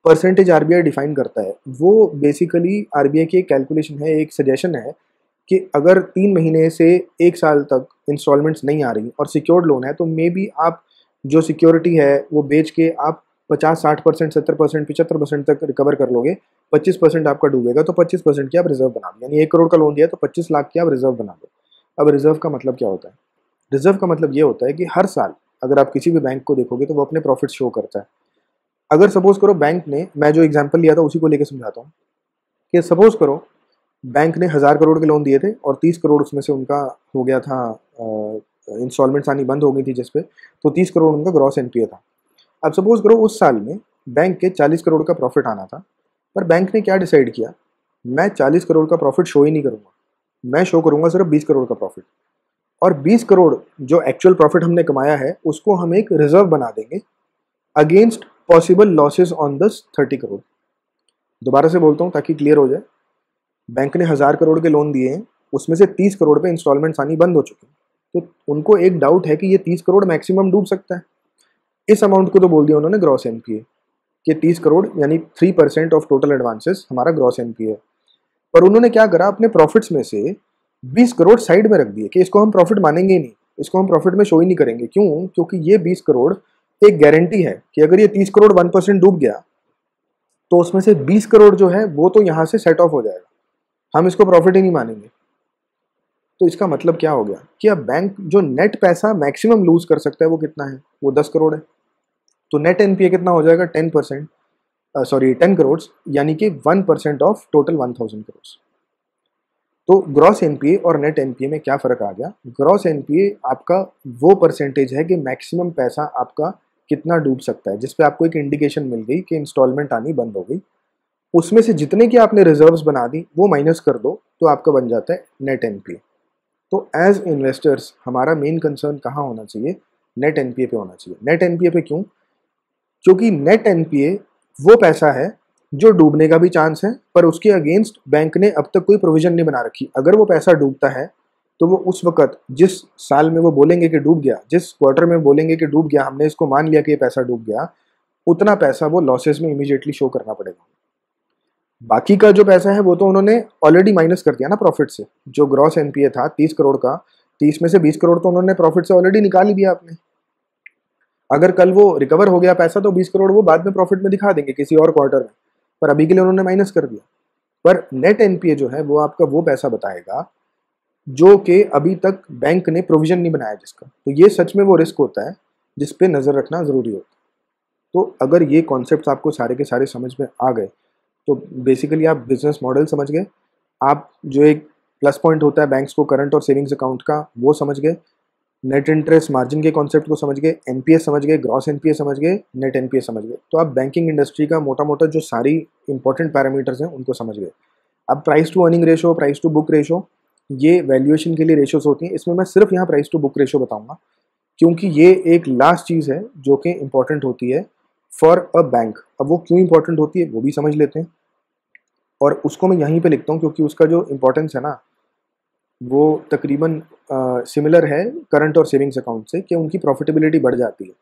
परसेंटेज आरबीआई डिफाइन करता है, वो बेसिकली आरबीआई की एक कैलकुलेशन है, एक सजेशन है कि अगर तीन महीने से एक साल तक इंस्टॉलमेंट्स नहीं आ रही और सिक्योर्ड लोन है, तो मे बी आप जो सिक्योरिटी है वो बेच के आप पचास साठ परसेंट सत्तर परसेंट पचहत्तर परसेंट तक रिकवर कर लोगे, पच्चीस परसेंट आपका डूबेगा तो पच्चीस परसेंट की आप रिजर्व बना दो, यानी एक करोड़ का लोन दिया तो पच्चीस लाख की आप रिजर्व बना दो। अब रिजर्व का मतलब क्या होता है? रिजर्व का मतलब ये होता है कि हर साल अगर आप किसी भी बैंक को देखोगे तो वो अपने प्रॉफिट शो करता है। अगर सपोज करो बैंक ने, मैं जो एग्जांपल लिया था उसी को लेकर समझाता हूँ, कि सपोज करो बैंक ने हज़ार करोड़ के लोन दिए थे और तीस करोड़ उसमें से उनका हो गया था, इंस्टॉलमेंट्स आनी बंद हो गई थी जिसपे, तो तीस करोड़ उनका ग्रॉस एनपीए था। अब सपोज करो उस साल में बैंक के चालीस करोड़ का प्रॉफिट आना था, पर बैंक ने क्या डिसाइड किया, मैं चालीस करोड़ का प्रॉफिट शो ही नहीं करूँगा, मैं शो करूँगा सिर्फ बीस करोड़ का प्रॉफिट, और बीस करोड़ जो एक्चुअल प्रॉफिट हमने कमाया है उसको हम एक रिजर्व बना देंगे अगेंस्ट पॉसिबल लॉसेस ऑन दस थर्टी करोड़। दोबारा से बोलता हूँ ताकि क्लियर हो जाए, बैंक ने हज़ार करोड़ के लोन दिए हैं, उसमें से तीस करोड़ पे इंस्टॉलमेंट्स आनी बंद हो चुकी हैं, तो उनको एक डाउट है कि ये तीस करोड़ मैक्सिमम डूब सकता है। इस अमाउंट को तो बोल दिया उन्होंने ग्रॉस एनपीए, कि तीस करोड़ यानी three percent of total advances हमारा ग्रॉस एनपीए है। पर उन्होंने क्या करा, अपने प्रॉफिट्स में से बीस करोड़ साइड में रख दिए कि इसको हम प्रॉफिट मानेंगे ही नहीं, इसको हम प्रॉफिट में शो ही नहीं करेंगे। क्यों? क्योंकि ये बीस करोड़ एक गारंटी है कि अगर ये तीस करोड़ वन परसेंट डूब गया तो उसमें से बीस करोड़ जो है वो तो यहाँ से सेट ऑफ हो जाएगा, हम इसको प्रॉफिट ही नहीं मानेंगे। तो इसका मतलब क्या हो गया कि अब बैंक जो नेट पैसा मैक्सिमम लूज कर सकता है वो कितना है, वो दस करोड़ है। तो नेट एनपीए कितना हो जाएगा, ten percent sorry ten crore, यानी कि one percent of total one thousand crore. तो ग्रॉस एनपीए और नेट एनपीए में क्या फ़र्क आ गया? ग्रॉस एनपीए आपका वो परसेंटेज है कि मैक्सिमम पैसा आपका कितना डूब सकता है, जिस पे आपको एक इंडिकेशन मिल गई कि इंस्टॉलमेंट आनी बंद हो गई, उसमें से जितने की आपने रिजर्व्स बना दी वो माइनस कर दो तो आपका बन जाता है नेट एनपीए। तो एज इन्वेस्टर्स हमारा मेन कंसर्न कहाँ होना चाहिए? नेट एनपीए पे होना चाहिए। नेट एनपीए पे क्यों? क्योंकि नेट एनपीए वो पैसा है जो डूबने का भी चांस है, पर उसके अगेंस्ट बैंक ने अब तक कोई प्रोविजन नहीं बना रखी। अगर वो पैसा डूबता है तो वो उस वक्त जिस साल में वो बोलेंगे कि डूब गया, जिस क्वार्टर में बोलेंगे कि डूब गया, हमने इसको मान लिया कि ये पैसा डूब गया, उतना पैसा वो लॉसेस में इमीडिएटली शो करना पड़ेगा। बाकी का जो पैसा है वो तो उन्होंने ऑलरेडी माइनस कर दिया ना प्रॉफिट से। जो ग्रॉस एनपीए था तीस करोड़ का, तीस में से बीस करोड़ तो उन्होंने प्रॉफिट से ऑलरेडी निकाल ही दिया आपने। अगर कल वो रिकवर हो गया पैसा तो बीस करोड़ वो बाद में प्रॉफिट में दिखा देंगे किसी और क्वार्टर में, पर अभी के लिए उन्होंने माइनस कर दिया। पर नेट एनपीए जो है वो आपका वो पैसा बताएगा जो कि अभी तक बैंक ने प्रोविजन नहीं बनाया जिसका। तो ये सच में वो रिस्क होता है जिस पे नज़र रखना ज़रूरी होता है। तो अगर ये कॉन्सेप्ट आपको सारे के सारे समझ में आ गए तो बेसिकली आप बिजनेस मॉडल समझ गए, आप जो एक प्लस पॉइंट होता है बैंक्स को करंट और सेविंग्स अकाउंट का वो समझ गए, नेट इंटरेस्ट मार्जिन के कॉन्सेप्ट को समझ गए, एनपीए समझ गए, ग्रॉस एनपीए समझ गए, नेट एनपीए समझ गए, तो आप बैंकिंग इंडस्ट्री का मोटा मोटा जो सारी इंपॉर्टेंट पैरामीटर्स हैं उनको समझ गए। अब price to earning ratio, price to book ratio, ये वैल्यूएशन के लिए रेशोज होती हैं। इसमें मैं सिर्फ यहाँ प्राइस टू बुक रेशो बताऊंगा क्योंकि ये एक लास्ट चीज़ है जो कि इंपॉर्टेंट होती है फॉर अ बैंक। अब वो क्यों इंपॉर्टेंट होती है वो भी समझ लेते हैं, और उसको मैं यहीं पे लिखता हूँ क्योंकि उसका जो इम्पोर्टेंस है ना वो तकरीबन सिमिलर है करंट और सेविंग्स अकाउंट से, कि उनकी प्रॉफिटेबिलिटी बढ़ जाती है।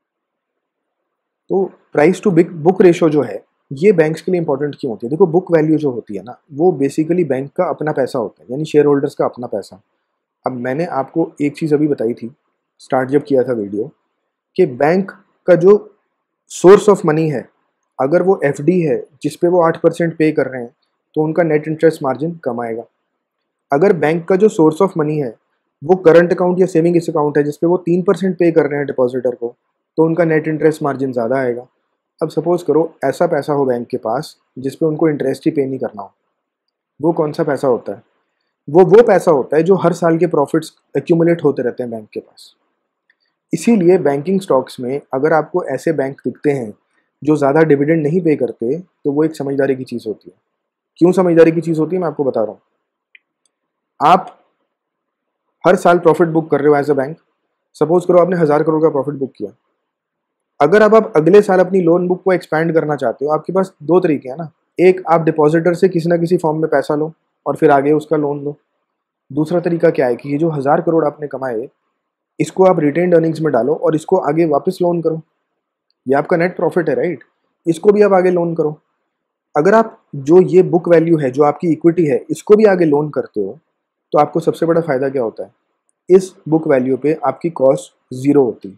तो price to big book ratio जो है ये बैंक्स के लिए इंपॉर्टेंट क्यों होती है? देखो, बुक वैल्यू जो होती है ना वो बेसिकली बैंक का अपना पैसा होता है, यानी शेयर होल्डर्स का अपना पैसा। अब मैंने आपको एक चीज़ अभी बताई थी स्टार्ट जब किया था वीडियो, कि बैंक का जो सोर्स ऑफ मनी है, अगर वो एफडी है जिस पे वो आठ परसेंट पे कर रहे हैं तो उनका नेट इंटरेस्ट मार्जिन कम आएगा। अगर बैंक का जो सोर्स ऑफ मनी है वो करंट अकाउंट या सेविंग्स अकाउंट है जिस पे वो तीन परसेंट पे कर रहे हैं डिपॉजिटर को, तो उनका नेट इंटरेस्ट मार्जिन ज़्यादा आएगा। अब सपोज करो ऐसा पैसा हो बैंक के पास जिस पे उनको इंटरेस्ट ही पे नहीं करना हो, वो कौन सा पैसा होता है? वो वो पैसा होता है जो हर साल के प्रॉफिट्स एक्यूमुलेट होते रहते हैं बैंक के पास। इसीलिए बैंकिंग स्टॉक्स में अगर आपको ऐसे बैंक दिखते हैं जो ज़्यादा डिविडेंड नहीं पे करते तो वो एक समझदारी की चीज़ होती है। क्यों समझदारी की चीज़ होती है मैं आपको बता रहा हूँ। आप हर साल प्रॉफिट बुक कर रहे हो एज अ बैंक, सपोज करो आपने हज़ार करोड़ का प्रॉफिट बुक किया। अगर अब आप अगले साल अपनी लोन बुक को एक्सपैंड करना चाहते हो, आपके पास दो तरीके हैं ना, एक आप डिपॉजिटर से किसी ना किसी फॉर्म में पैसा लो और फिर आगे उसका लोन लो। दूसरा तरीका क्या है कि ये जो हज़ार करोड़ आपने कमाए इसको आप रिटेन्ड अर्निंग्स में डालो और इसको आगे वापस लोन करो। ये आपका नेट प्रॉफिट है, राइट? इसको भी आप आगे लोन करो। अगर आप जो ये बुक वैल्यू है, जो आपकी इक्विटी है, इसको भी आगे लोन करते हो तो आपको सबसे बड़ा फ़ायदा क्या होता है, इस बुक वैल्यू पे आपकी कॉस्ट ज़ीरो होती है।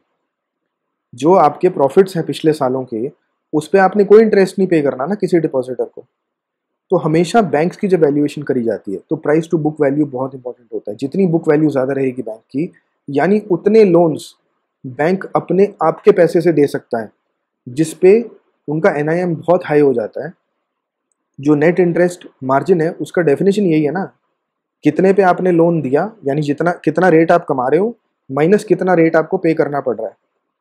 जो आपके प्रॉफिट्स हैं पिछले सालों के, उस पे आपने कोई इंटरेस्ट नहीं पे करना ना किसी डिपॉजिटर को। तो हमेशा बैंक्स की जब वैल्यूएशन करी जाती है तो प्राइस टू बुक वैल्यू बहुत इंपॉर्टेंट होता है। जितनी बुक वैल्यू ज़्यादा रहेगी बैंक की, यानी उतने लोन्स बैंक अपने आपके पैसे से दे सकता है, जिस पे उनका एन आई एम बहुत हाई हो जाता है। जो नेट इंटरेस्ट मार्जिन है उसका डेफिनेशन यही है ना, कितने पे आपने लोन दिया, यानी जितना कितना रेट आप कमा रहे हो माइनस कितना रेट आपको पे करना पड़ रहा है।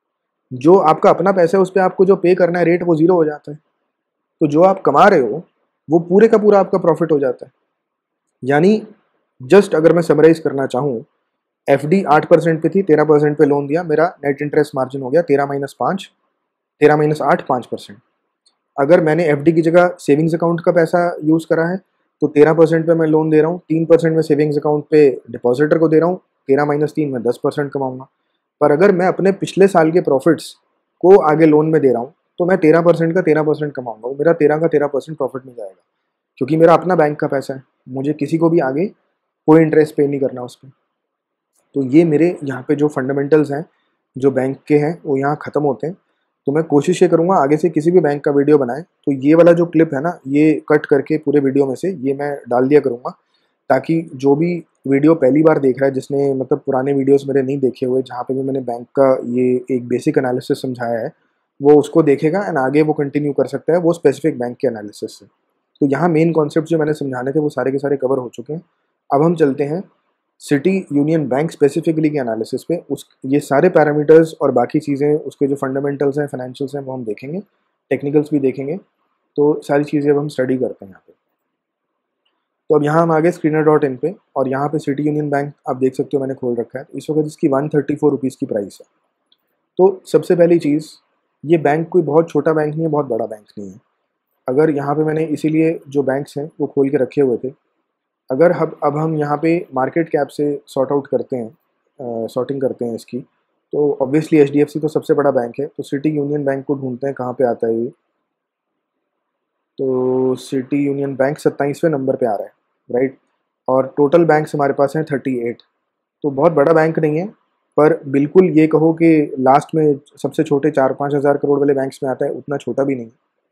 जो आपका अपना पैसा है उस पर आपको जो पे करना है रेट, वो ज़ीरो हो जाता है। तो जो आप कमा रहे हो वो पूरे का पूरा आपका प्रॉफिट हो जाता है। यानी जस्ट अगर मैं समराइज करना चाहूँ, एफ डी आठ परसेंट पे थी, तेरह परसेंट पे लोन दिया, मेरा नेट इंटरेस्ट मार्जिन हो गया तेरह माइनस पाँच, तेरह माइनस आठ, पाँच परसेंट। अगर मैंने एफ डी की जगह सेविंग्स अकाउंट का पैसा यूज़ करा है तो तेरह परसेंट पे मैं लोन दे रहा हूँ, तीन परसेंट में सेविंग्स अकाउंट पे डिपॉजिटर को दे रहा हूँ, तेरह माइनस तीन में दस परसेंट कमाऊंगा। पर अगर मैं अपने पिछले साल के प्रॉफिट्स को आगे लोन में दे रहा हूँ तो मैं तेरह परसेंट का तेरह परसेंट कमाऊंगा, वो मेरा तेरह का तेरह परसेंट प्रॉफिट में जाएगा, क्योंकि मेरा अपना बैंक का पैसा है, मुझे किसी को भी आगे कोई इंटरेस्ट पे नहीं करना उस पर। तो ये मेरे यहाँ पे जो फंडामेंटल्स हैं जो बैंक के हैं वो यहाँ ख़त्म होते हैं। तो मैं कोशिश ये करूँगा आगे से किसी भी बैंक का वीडियो बनाए तो ये वाला जो क्लिप है ना, ये कट करके पूरे वीडियो में से ये मैं डाल दिया करूँगा, ताकि जो भी वीडियो पहली बार देख रहा है, जिसने मतलब पुराने वीडियोस मेरे नहीं देखे हुए जहाँ पे भी मैंने बैंक का ये एक बेसिक एनालिसिस समझाया है, वो उसको देखेगा एंड आगे वो कंटिन्यू कर सकता है वो स्पेसिफिक बैंक के एनालिसिस से। तो यहाँ मेन कॉन्सेप्ट जो मैंने समझाने थे वो सारे के सारे कवर हो चुके हैं। अब हम चलते हैं सिटी यूनियन बैंक स्पेसिफिकली के एनालिसिस पे। उस ये सारे पैरामीटर्स और बाकी चीज़ें, उसके जो फंडामेंटल्स हैं, फाइनेंशियल्स हैं, वो हम देखेंगे, टेक्निकल्स भी देखेंगे। तो सारी चीज़ें अब हम स्टडी करते हैं यहाँ पे। तो अब यहाँ हम आगे स्क्रीनर डॉट इन पे, और यहाँ पे सिटी यूनियन बैंक आप देख सकते हो मैंने खोल रखा है। इस वक्त इसकी वन थर्टी फोर रुपीज़ की प्राइस है। तो सबसे पहली चीज़, ये बैंक कोई बहुत छोटा बैंक नहीं है, बहुत बड़ा बैंक नहीं है। अगर यहाँ पे मैंने इसीलिए जो बैंक्स हैं वो खोल के रखे हुए थे। अगर हम अब हम यहाँ पे मार्केट कैप से सॉर्ट आउट करते हैं, सॉर्टिंग करते हैं इसकी, तो obviously H D F C तो सबसे बड़ा बैंक है। तो सिटी यूनियन बैंक को ढूंढते हैं कहाँ पे आता है ये। तो सिटी यूनियन बैंक सत्ताईसवें नंबर पे आ रहा है, राइट। और टोटल बैंक्स हमारे पास हैं थर्टी एट। तो बहुत बड़ा बैंक नहीं है, पर बिल्कुल ये कहो कि लास्ट में सबसे छोटे चार पाँच हज़ार करोड़ वाले बैंक्स में आता है, उतना छोटा भी नहीं।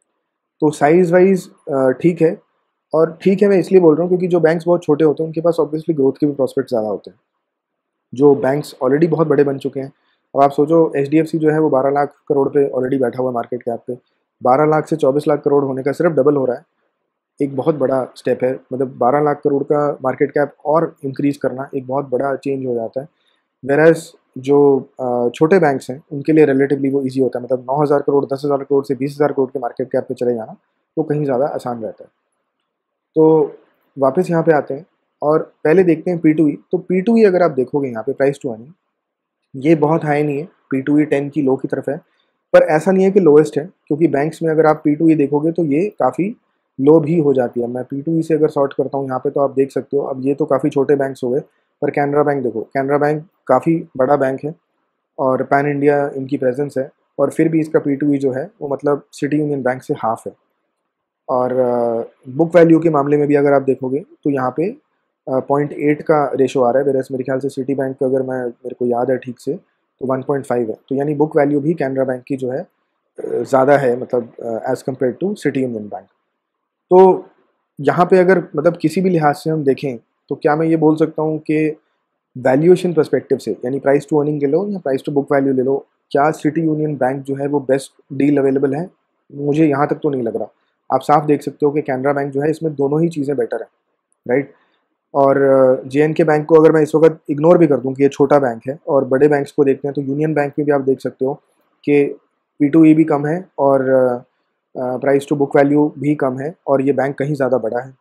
तो साइज़ वाइज ठीक है। और ठीक है मैं इसलिए बोल रहा हूँ क्योंकि जो बैंक्स बहुत छोटे होते हैं उनके पास ऑब्वियसली ग्रोथ के भी प्रॉस्पेक्ट ज़्यादा होते हैं। जो बैंक्स ऑलरेडी बहुत बड़े बन चुके हैं, अब आप सोचो एच डी एफ सी जो है वो बारह लाख करोड़ पे ऑलरेडी बैठा हुआ मार्केट कैप पे, बारह लाख से चौबीस लाख करोड़ होने का सिर्फ डबल हो रहा है, एक बहुत बड़ा स्टेप है। मतलब बारह लाख करोड़ का मार्केट कैप और इंक्रीज़ करना एक बहुत बड़ा चेंज हो जाता है। वेराज जो छोटे बैंक्स हैं उनके लिए रिलेटिवली वो ईजी होता है, मतलब नौ हज़ार करोड़, दस हज़ार करोड़ से बीस हज़ार करोड़ के मार्केट कैप पे चले जाना वो कहीं ज़्यादा आसान रहता है। तो वापस यहाँ पे आते हैं और पहले देखते हैं पी टू ई। तो पी टू ई अगर आप देखोगे यहाँ पे प्राइस टू अर्निंग, ये बहुत हाई नहीं है, पी टू ई टेन की लो की तरफ है, पर ऐसा नहीं है कि लोएस्ट है, क्योंकि बैंक्स में अगर आप पी टू ई देखोगे तो ये काफ़ी लो भी हो जाती है। मैं पी टू ई से अगर सॉर्ट करता हूँ यहाँ पे तो आप देख सकते हो, अब ये तो काफ़ी छोटे बैंक्स हो गए, पर कैनरा बैंक देखो, कैनरा बैंक काफ़ी बड़ा बैंक है और पैन इंडिया इनकी प्रेजेंस है, और फिर भी इसका पी टू ई जो है वो मतलब सिटी यूनियन बैंक से हाफ है। और बुक वैल्यू के मामले में भी अगर आप देखोगे तो यहाँ पे पॉइंट एट का रेशो आ रहा है, वेरस मेरे ख्याल से सिटी बैंक का अगर मैं मेरे को याद है ठीक से तो वन पॉइंट फाइव है। तो यानी बुक वैल्यू भी कैनरा बैंक की जो है ज़्यादा है, मतलब as compare to City Union Bank. तो यहाँ पे अगर मतलब किसी भी लिहाज से हम देखें तो क्या मैं ये बोल सकता हूँ कि वैल्यूएशन पर्सपेक्टिव से, यानी प्राइस टू अर्निंग ले लो या प्राइस टू बुक वैल्यू ले लो, क्या सिटी यूनियन बैंक जो है वो बेस्ट डील अवेलेबल है? मुझे यहाँ तक तो नहीं लग रहा। आप साफ देख सकते हो कि कैनरा बैंक जो है इसमें दोनों ही चीज़ें बेटर है, राइट। और जे एन के बैंक को अगर मैं इस वक्त इग्नोर भी कर दूं कि ये छोटा बैंक है और बड़े बैंक्स को देखते हैं तो यूनियन बैंक में भी आप देख सकते हो कि पी टू ई भी कम है और प्राइस टू बुक वैल्यू भी कम है, और ये बैंक कहीं ज़्यादा बड़ा है।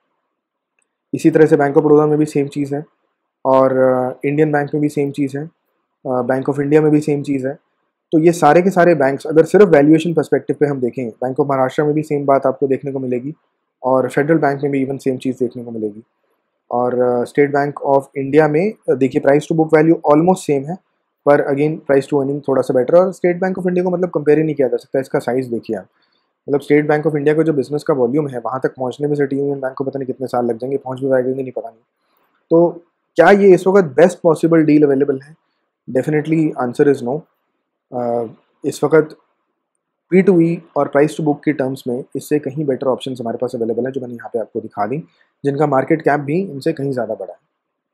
इसी तरह से बैंक ऑफ बड़ौदा में भी सेम चीज़ है, और इंडियन बैंक में भी सेम चीज़ है, बैंक ऑफ इंडिया में भी सेम चीज़ है। तो ये सारे के सारे बैंक्स अगर सिर्फ वैल्यूएशन पर्सपेक्टिव पे हम देखें, बैंक ऑफ महाराष्ट्र में भी सेम बात आपको देखने को मिलेगी, और फेडरल बैंक में भी इवन सेम चीज़ देखने को मिलेगी। और स्टेट बैंक ऑफ इंडिया में देखिए price to book value almost same है, पर अगेन प्राइस टू अर्निंग थोड़ा सा बेटर। और स्टेट बैंक ऑफ इंडिया को मतलब कंपेयर ही नहीं किया जा सकता, इसका साइज़ देखिए आप, मतलब स्टेट बैंक ऑफ इंडिया का जो बिजनेस का वॉल्यूम है वहाँ तक पहुँचने में सिटी यूनियन बैंक को पता नहीं कितने साल लग जाएंगे, पहुँच भी पाएंगे नहीं पता नहीं। तो क्या ये इस वक्त बेस्ट पॉसिबल डील अवेलेबल है? Definitely answer is no. इस वक्त पी टू ई और प्राइस टू बुक के टर्म्स में इससे कहीं बेटर ऑप्शन हमारे पास अवेलेबल है, जो मैंने यहाँ पे आपको दिखा दी, जिनका मार्केट कैप भी इनसे कहीं ज़्यादा बड़ा है।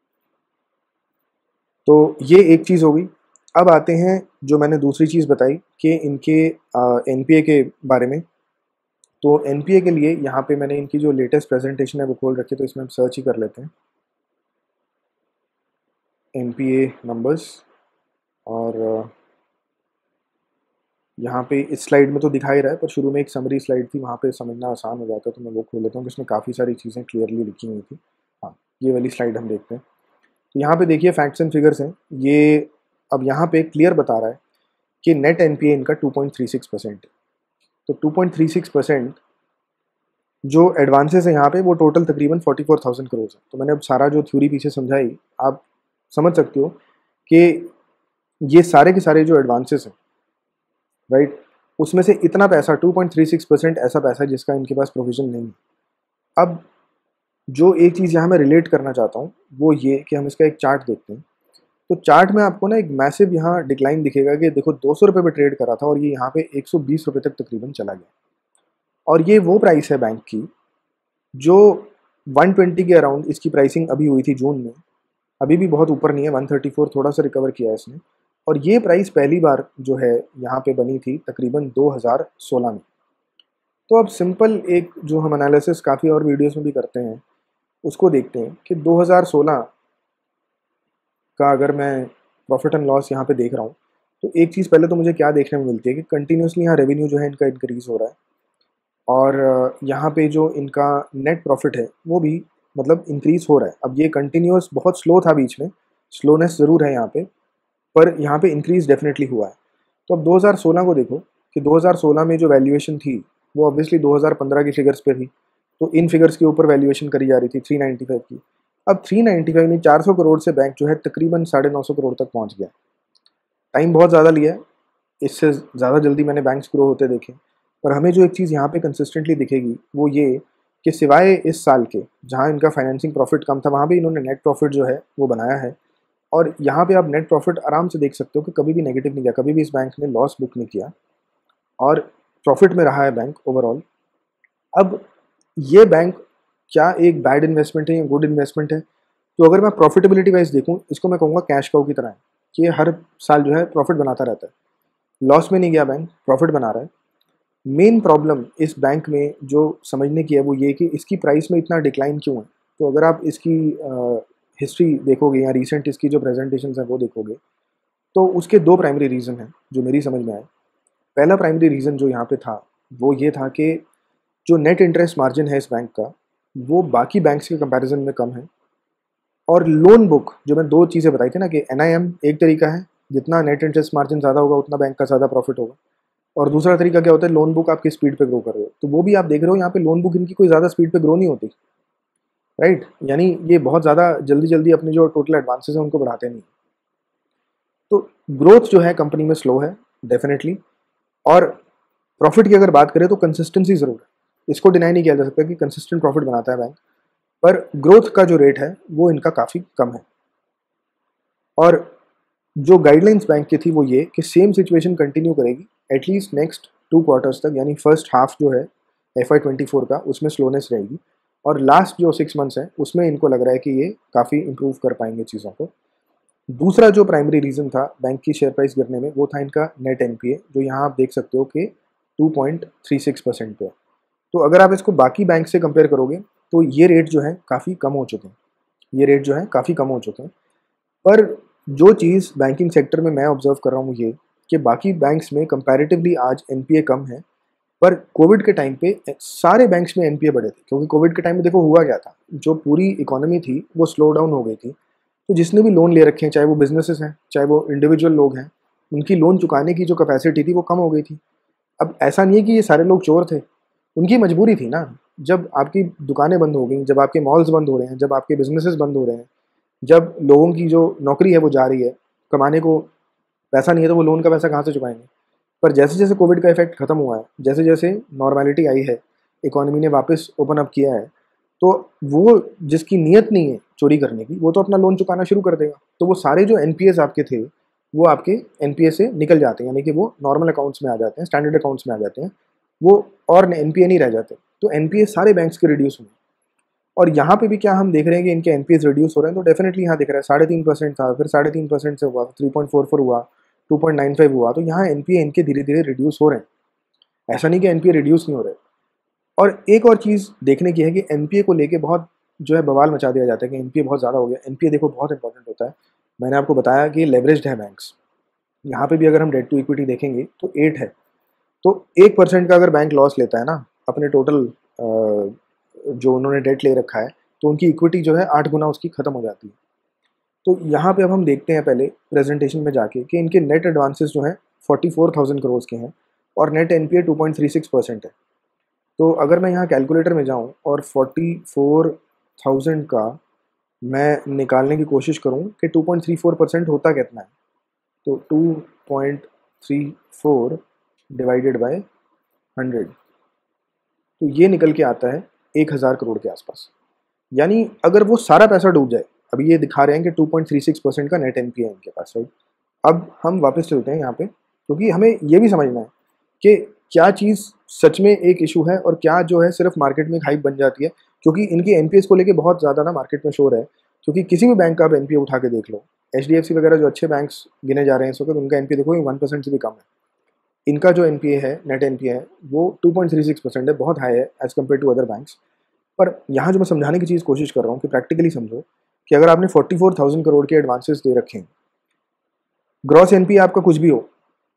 तो ये एक चीज़ होगी। अब आते हैं जो मैंने दूसरी चीज़ बताई कि इनके एन पी ए के बारे में। तो एन पी ए के लिए यहाँ पे मैंने इनकी जो लेटेस्ट प्रेजेंटेशन है वो खोल रखी है, तो इसमें हम सर्च ही कर लेते हैं एन पी ए नंबर्स। और यहाँ पे इस स्लाइड में तो दिखा ही रहा है, पर शुरू में एक समरी स्लाइड थी, वहाँ पे समझना आसान हो जाता है, तो मैं वो खोल लेता हूँ, उसमें काफ़ी सारी चीज़ें क्लियरली लिखी हुई थी। हाँ, ये वाली स्लाइड हम देखते हैं। तो यहाँ पे देखिए फैक्ट्स एंड फिगर्स हैं ये। अब यहाँ पे क्लियर बता रहा है कि नेट एन पी ए इनका two point three six percent. तो two point three six percent जो एडवांसेस है यहाँ पे वो टोटल तकरीबन फोर्टी फोर थाउजेंड करोड़ है। तो मैंने अब सारा जो थ्योरी पीछे समझाई, आप समझ सकते हो कि ये सारे के सारे जो एडवांसेस हैं, राइट, उसमें से इतना पैसा two point three six percent ऐसा पैसा है जिसका इनके पास प्रोविजन नहीं है। अब जो एक चीज़ यहाँ मैं रिलेट करना चाहता हूँ वो ये कि हम इसका एक चार्ट देखते हैं। तो चार्ट में आपको ना एक मैसिव यहाँ डिक्लाइन दिखेगा कि देखो दो सौ रुपये पे ट्रेड करा था और ये यहाँ पे एक सौ बीस रुपये तक तकरीबन चला गया। और ये वो प्राइस है बैंक की जो वन ट्वेंटी के अराउंड इसकी प्राइसिंग अभी हुई थी जून में, अभी भी बहुत ऊपर नहीं है, वन थर्टी फोर थोड़ा सा रिकवर किया है इसने। और ये प्राइस पहली बार जो है यहाँ पे बनी थी तकरीबन दो हज़ार सोलह में। तो अब सिंपल एक जो हम एनालिसिस काफ़ी और वीडियोस में भी करते हैं उसको देखते हैं कि दो हज़ार सोलह का अगर मैं प्रॉफिट एंड लॉस यहाँ पे देख रहा हूँ तो एक चीज़ पहले तो मुझे क्या देखने में मिलती है कि कंटिन्यूसली यहाँ रेवेन्यू जो है इनका इंक्रीज़ हो रहा है, और यहाँ पे जो इनका नेट प्रॉफिट है वो भी मतलब इंक्रीज़ हो रहा है। अब ये कंटिन्यूस बहुत स्लो था, बीच में स्लोनेस ज़रूर है यहाँ पे, पर यहाँ पे इंक्रीज़ डेफिनेटली हुआ है। तो अब दो हज़ार सोलह को देखो कि दो हज़ार सोलह में जो वैल्यूएशन थी वो ऑब्वियसली दो हज़ार पंद्रह की फिगर्स पे थी, तो इन फिगर्स के ऊपर वैल्यूएशन करी जा रही थी थ्री नाइन्टी फाइव की। अब थ्री नाइन्टी फाइव नहीं, चार सौ करोड़ से बैंक जो है तकरीबन साढ़े नौ सौ करोड़ तक पहुँच गया। टाइम बहुत ज़्यादा लिया है, इससे ज़्यादा जल्दी मैंने बैंक्स ग्रो होते देखे। पर हमें जो एक चीज़ यहाँ पे कंसिस्टेंटली दिखेगी वो ये कि सिवाय इस साल के जहाँ इनका फाइनेंसिंग प्रॉफिट कम था, वहाँ भी इन्होंने नेट प्रॉफिट जो है वो बनाया है। और यहाँ पे आप नेट प्रॉफिट आराम से देख सकते हो कि कभी भी नेगेटिव नहीं गया, कभी भी इस बैंक ने लॉस बुक नहीं किया और प्रॉफिट में रहा है बैंक ओवरऑल। अब ये बैंक क्या एक बैड इन्वेस्टमेंट है या गुड इन्वेस्टमेंट है? तो अगर मैं प्रॉफिटेबिलिटी वाइज देखूँ, इसको मैं कहूँगा कैश काउ की तरह है कि ये हर साल जो है प्रॉफिट बनाता रहता है, लॉस में नहीं गया बैंक, प्रॉफिट बना रहा है। मेन प्रॉब्लम इस बैंक में जो समझने की है वो ये कि इसकी प्राइस में इतना डिक्लाइन क्यों है। तो अगर आप इसकी हिस्ट्री देखोगे या रिसेंट इसकी जो प्रेजेंटेशंस हैं वो देखोगे तो उसके दो प्राइमरी रीज़न हैं जो मेरी समझ में आए। पहला प्राइमरी रीज़न जो यहाँ पे था वो ये था कि जो नेट इंटरेस्ट मार्जिन है इस बैंक का वो बाकी बैंक्स के कंपैरिजन में कम है। और लोन बुक, जो मैं दो चीज़ें बताई थी ना कि एन आई एम एक तरीका है, जितना नेट इंटरेस्ट मार्जिन ज़्यादा होगा उतना बैंक का ज़्यादा प्रॉफिट होगा, और दूसरा तरीका क्या होता है, लोन बुक आपकी स्पीड पे ग्रो कर रहे हो। तो वो भी आप देख रहे हो यहाँ पे लोन बुक इनकी कोई ज़्यादा स्पीड पे ग्रो नहीं होती, राइट, यानी ये बहुत ज़्यादा जल्दी जल्दी अपने जो टोटल एडवांसेस हैं उनको बढ़ाते नहीं। तो ग्रोथ जो है कंपनी में स्लो है डेफिनेटली। और प्रॉफिट की अगर बात करें तो कंसिस्टेंसी ज़रूर है, इसको डिनाई नहीं किया जा सकता कि कंसिस्टेंट प्रॉफिट बनाता है बैंक, पर ग्रोथ का जो रेट है वो इनका काफ़ी कम है। और जो गाइडलाइंस बैंक की थी वो ये कि सेम सिचुएशन कंटिन्यू करेगी एटलीस्ट नेक्स्ट टू क्वार्टर्स तक, यानी फर्स्ट हाफ जो है एफ आई ट्वेंटी फोर का उसमें स्लोनेस रहेगी, और लास्ट जो सिक्स मंथ्स हैं उसमें इनको लग रहा है कि ये काफ़ी इंप्रूव कर पाएंगे चीज़ों को। दूसरा जो प्राइमरी रीज़न था बैंक की शेयर प्राइस गिरने में वो था इनका नेट एन पी ए, जो यहाँ आप देख सकते हो कि two point three six percent पे है। तो अगर आप इसको बाकी बैंक से कंपेयर करोगे तो ये रेट जो है काफ़ी कम हो चुके हैं, ये रेट जो है काफ़ी कम हो चुके हैं। पर जो चीज़ बैंकिंग सेक्टर में मैं ऑब्जर्व कर रहा हूँ ये कि बाकी बैंक्स में कंपैरेटिवली आज एन पी ए कम है, पर कोविड के टाइम पे सारे बैंक्स में एन पी ए बढ़े थे, क्योंकि कोविड के टाइम में देखो हुआ क्या था, जो पूरी इकोनॉमी थी वो स्लो डाउन हो गई थी। तो जिसने भी लोन ले रखे हैं, चाहे वो बिजनेसेस हैं चाहे वो इंडिविजुअल लोग हैं, उनकी लोन चुकाने की जो कैपेसिटी थी वो कम हो गई थी। अब ऐसा नहीं है कि ये सारे लोग चोर थे, उनकी मजबूरी थी ना। जब आपकी दुकानें बंद हो गई, जब आपके मॉल्स बंद हो रहे हैं, जब आपके बिजनेसेस बंद हो रहे हैं, जब लोगों की जो नौकरी है वो जा रही है, कमाने को पैसा नहीं है, तो वो लोन का पैसा कहाँ से चुकाएंगे? पर जैसे जैसे कोविड का इफेक्ट खत्म हुआ है, जैसे जैसे नॉर्मेलिटी आई है, इकोनॉमी ने वापस ओपन अप किया है, तो वो जिसकी नीयत नहीं है चोरी करने की, वो तो अपना लोन चुकाना शुरू कर देगा। तो वो सारे जो एनपीएस आपके थे वो आपके एनपीए से निकल जाते हैं, यानी कि वो नॉर्मल अकाउंट्स में आ जाते हैं, स्टैंडर्ड अकाउंट्स में आ जाते हैं वो, और एनपीए नहीं रह जाते। तो एनपीए सारे बैंक्स के रिड्यूस हुए। और यहाँ पे भी क्या हम देख रहे हैं कि इनके एनपीएस रिड्यूस हो रहे हैं, तो डेफिनेटली यहाँ दिख रहा है साढ़े तीन परसेंट था, फिर साढ़े तीन परसेंट से हुआ, थ्री पॉइंट फोर फोर हुआ, टू पॉइंट नाइन फाइव हुआ। तो यहाँ एनपीए इनके धीरे धीरे रिड्यूस हो रहे हैं, ऐसा नहीं कि एनपीए रिड्यूस नहीं हो रहे। और एक और चीज़ देखने की है कि एनपीए को लेके बहुत जो है बवाल मचा दिया जाता है कि एनपीए बहुत ज़्यादा हो गया। एनपीए देखो बहुत इंपॉर्टेंट होता है, मैंने आपको बताया कि लेवरेज्ड है बैंक्स। यहाँ पे भी अगर हम डेट टू इक्विटी देखेंगे तो एट है। तो एक परसेंट का अगर बैंक लॉस लेता है ना अपने टोटल जो उन्होंने डेट ले रखा है, तो उनकी इक्विटी जो है आठ गुना उसकी खत्म हो जाती है। तो यहाँ पे अब हम देखते हैं पहले प्रेजेंटेशन में जाके कि इनके नेट एडवांसेस जो हैं फोर्टी फोर थाउजेंड करोड़ के हैं और net NPA two point three six percent है। तो अगर मैं यहाँ कैलकुलेटर में जाऊँ और फोर्टी फोर थाउजेंड का मैं निकालने की कोशिश करूँ कि two point three four percent होता कितना है, तो two point three four divided by hundred, तो ये निकल के आता है एक हज़ार करोड़ के आसपास। यानी अगर वो सारा पैसा डूब जाए, अभी ये दिखा रहे हैं कि two point three six percent का नेट एनपीए है इनके पास, राइट। अब हम वापस चलते हैं यहाँ पे, क्योंकि हमें ये भी समझना है कि क्या चीज़ सच में एक इशू है और क्या जो है सिर्फ मार्केट में एक हाइप बन जाती है। क्योंकि इनकी एनपीएस को लेके बहुत ज़्यादा ना मार्केट में शोर है, क्योंकि किसी भी बैंक का आप एनपीए उठा के देख लो, एचडीएफसी वगैरह जो अच्छे बैंक्स गिने जा रहे हैं इस वक्त, उनका एनपीए देखो वन परसेंट से भी कम है। इनका जो एनपीए है, नेट एनपीए है, वो two point three six percent है, बहुत हाई है as compare to other banks. पर यहाँ जो मैं समझाने की चीज़ कोशिश कर रहा हूँ कि प्रैक्टिकली समझो कि अगर आपने फोर्टी फोर थाउजेंड करोड़ के एडवांसेस दे रखे हैं, ग्रॉस एनपीए आपका कुछ भी हो,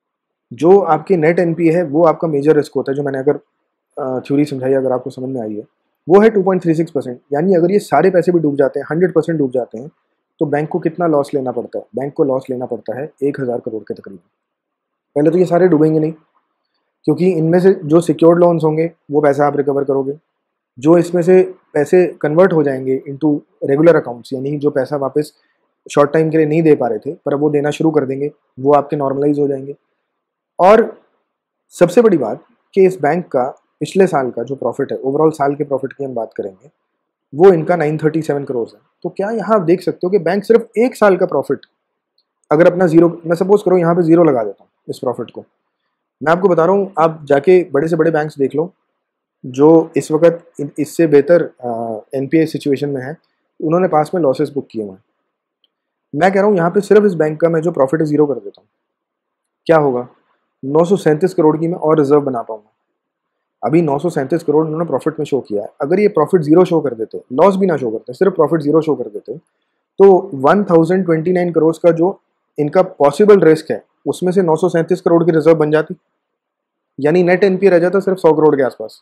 जो आपके नेट एनपीए है वो आपका मेजर रिस्क होता है। जो मैंने अगर थ्योरी समझाई, अगर आपको समझ में आई है, वो है two point three six percent. यानी अगर ये सारे पैसे भी डूब जाते हैं, हंड्रेड परसेंट डूब जाते हैं, तो बैंक को कितना लॉस लेना पड़ता है? बैंक को लॉस लेना पड़ता है एक हज़ार करोड़ के तकरीबन। पहले तो ये सारे डूबेंगे नहीं, क्योंकि इनमें से जो सिक्योर्ड लोन्स होंगे वो पैसा आप रिकवर करोगे, जो इसमें से पैसे कन्वर्ट हो जाएंगे इनटू रेगुलर अकाउंट्स, यानी जो पैसा वापस शॉर्ट टाइम के लिए नहीं दे पा रहे थे पर अब वो देना शुरू कर देंगे, वो आपके नॉर्मलाइज हो जाएंगे। और सबसे बड़ी बात कि इस बैंक का पिछले साल का जो प्रॉफिट है, ओवरऑल साल के प्रॉफिट की हम बात करेंगे, वो इनका नाइन थर्टी सेवन करोड़ है। तो क्या यहाँ आप देख सकते हो कि बैंक सिर्फ एक साल का प्रॉफिट अगर अपना जीरो, मैं सपोज करो यहाँ पे जीरो लगा देता हूँ इस प्रॉफिट को, मैं आपको बता रहा हूँ, आप जाके बड़े से बड़े बैंक्स देख लो जो इस वक्त इससे बेहतर एनपीए सिचुएशन में है, उन्होंने पास में लॉसेस बुक किए हुए हैं। मैं कह रहा हूँ यहाँ पे सिर्फ इस बैंक का मैं जो प्रॉफिट है जीरो कर देता हूँ, क्या होगा? नौ सौ सैंतीस करोड़ की मैं और रिजर्व बना पाऊंगा। अभी नौ सौ सैंतीस करोड़ उन्होंने प्रॉफिट में शो किया है, अगर ये प्रॉफिट जीरो शो कर देते, लॉस भी ना शो करते, सिर्फ प्रॉफिट जीरो शो कर देते, तो one thousand twenty nine crore का जो इनका पॉसिबल रिस्क है उसमें से नौ सौ सैंतीस करोड़ की रिजर्व बन जाती, यानी नेट एनपीए रह जाता सिर्फ सौ करोड़ के आसपास।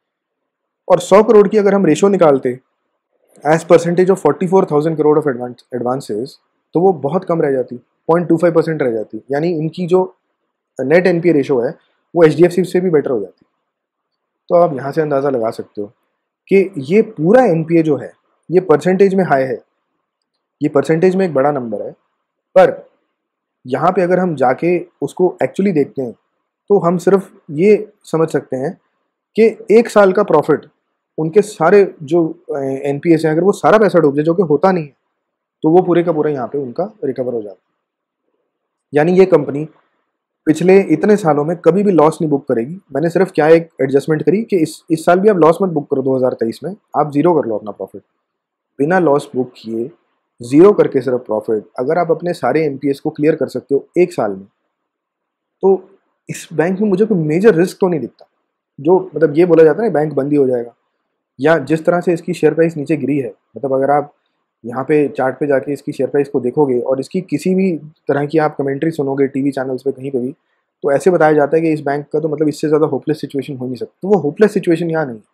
और सौ करोड़ की अगर हम रेशो निकालते as percentage of forty four thousand crore of advances, तो वो बहुत कम रह जाती, पॉइंट टू फाइव परसेंट रह जाती। यानी इनकी जो नेट एनपीए रेशो है वो एचडीएफसी से भी बेटर हो जाती। तो आप यहाँ से अंदाज़ा लगा सकते हो कि ये पूरा एनपीए जो है ये परसेंटेज में हाई है, ये परसेंटेज में एक बड़ा नंबर है, पर यहाँ पे अगर हम जाके उसको एक्चुअली देखते हैं तो हम सिर्फ ये समझ सकते हैं कि एक साल का प्रॉफिट, उनके सारे जो एनपीएस हैं, अगर वो सारा पैसा डूब जाए, जो कि होता नहीं है, तो वो पूरे का पूरा यहाँ पे उनका रिकवर हो जाता है। यानी ये कंपनी पिछले इतने सालों में कभी भी लॉस नहीं बुक करेगी। मैंने सिर्फ क्या एक एडजस्टमेंट करी कि इस इस साल भी आप लॉस मत बुक करो, दो हज़ार तेईस में आप जीरो कर लो अपना प्रॉफिट, बिना लॉस बुक किए जीरो करके सिर्फ प्रॉफिट। अगर आप अपने सारे एनपीएस को क्लियर कर सकते हो एक साल में, तो इस बैंक में मुझे कोई मेजर रिस्क तो नहीं दिखता। जो मतलब ये बोला जाता है ना बैंक बंद ही हो जाएगा, या जिस तरह से इसकी शेयर प्राइस नीचे गिरी है, मतलब अगर आप यहाँ पे चार्ट पे जाके इसकी शेयर प्राइस को देखोगे और इसकी किसी भी तरह की आप कमेंट्री सुनोगे टीवी चैनल्स पे कहीं पे भी, तो ऐसे बताया जाता है कि इस बैंक का तो मतलब इससे ज़्यादा होपलेस सिचुएशन हो नहीं सकती। तो वो होपलेस सिचुएशन यहाँ नहीं।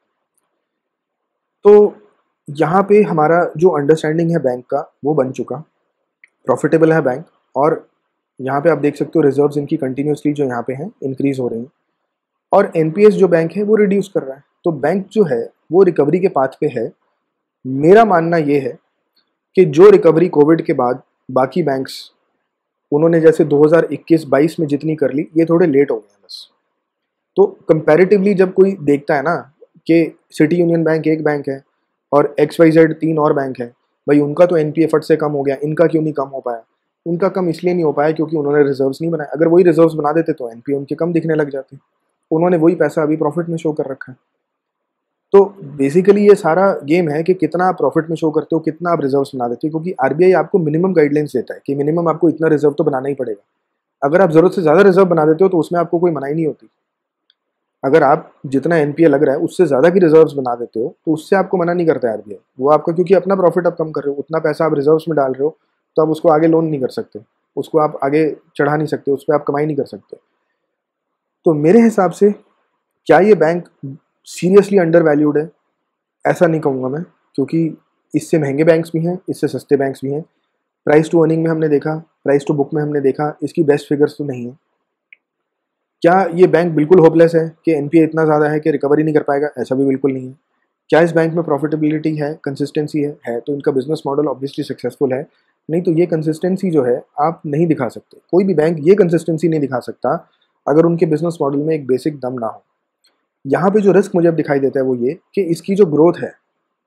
तो यहाँ पे हमारा जो अंडरस्टैंडिंग है बैंक का वो बन चुका, प्रॉफिटेबल है बैंक, और यहाँ पे आप देख सकते हो रिजर्व्स इनकी कंटिन्यूसली जो यहाँ पे हैं इंक्रीज हो रही हैं, और एनपीएस जो बैंक है वो रिड्यूस कर रहा है। तो बैंक जो है वो रिकवरी के पाथ पे है। मेरा मानना ये है कि जो रिकवरी कोविड के बाद बाकी बैंक्स उन्होंने जैसे दो हज़ार इक्कीस बाईस में जितनी कर ली, ये थोड़े लेट हो गए हैं बस। तो कंपैरेटिवली जब कोई देखता है ना कि सिटी यूनियन बैंक एक बैंक है और एक्स वाई जेड तीन और बैंक है, भाई उनका तो एनपीए फट से कम हो गया, इनका क्यों नहीं कम हो पाया? उनका कम इसलिए नहीं हो पाया क्योंकि उन्होंने रिजर्व्स नहीं बनाए। अगर वही रिजर्व्स बना देते तो एनपीए उनके कम दिखने लग जाते। उन्होंने वही पैसा अभी प्रॉफिट में शो कर रखा है। तो बेसिकली ये सारा गेम है कि कितना आप प्रॉफिट में शो करते हो, कितना आप रिजर्व्स बना देते हो, क्योंकि आरबीआई आपको मिनिमम गाइडलाइंस देता है कि मिनिमम आपको इतना रिजर्व तो बनाना ही पड़ेगा। अगर आप जरूरत से ज़्यादा रिजर्व बना देते हो तो उसमें आपको कोई मनाही नहीं होती। अगर आप जितना एनपीए लग रहा है उससे ज़्यादा की रिजर्व्स बना देते हो तो उससे आपको मना नहीं करता है आरबीआई। वो आपका, क्योंकि अपना प्रॉफिट आप कम कर रहे हो, उतना पैसा आप रिजर्व्स में डाल रहे हो, तो आप उसको आगे लोन नहीं कर सकते, उसको आप आगे चढ़ा नहीं सकते, उस पर आप कमाई नहीं कर सकते। तो मेरे हिसाब से क्या ये बैंक सीरियसली अंडर वैल्यूड है? ऐसा नहीं कहूँगा मैं, क्योंकि इससे महंगे बैंक्स भी हैं, इससे सस्ते बैंक्स भी हैं। प्राइस टू अर्निंग में हमने देखा, प्राइस टू बुक में हमने देखा, इसकी बेस्ट फिगर्स तो नहीं है। क्या ये बैंक बिल्कुल होपलेस है कि एनपीए इतना ज़्यादा है कि रिकवरी नहीं कर पाएगा? ऐसा भी बिल्कुल नहीं है। क्या इस बैंक में प्रॉफिटेबिलिटी है, कंसिस्टेंसी है है तो इनका बिजनेस मॉडल ऑब्वियसली सक्सेसफुल है। नहीं तो ये कंसिस्टेंसी जो है आप नहीं दिखा सकते। कोई भी बैंक ये कंसिस्टेंसी नहीं दिखा सकता अगर उनके बिजनेस मॉडल में एक बेसिक दम ना हो। यहाँ पे जो रिस्क मुझे अब दिखाई देता है वो ये कि इसकी जो ग्रोथ है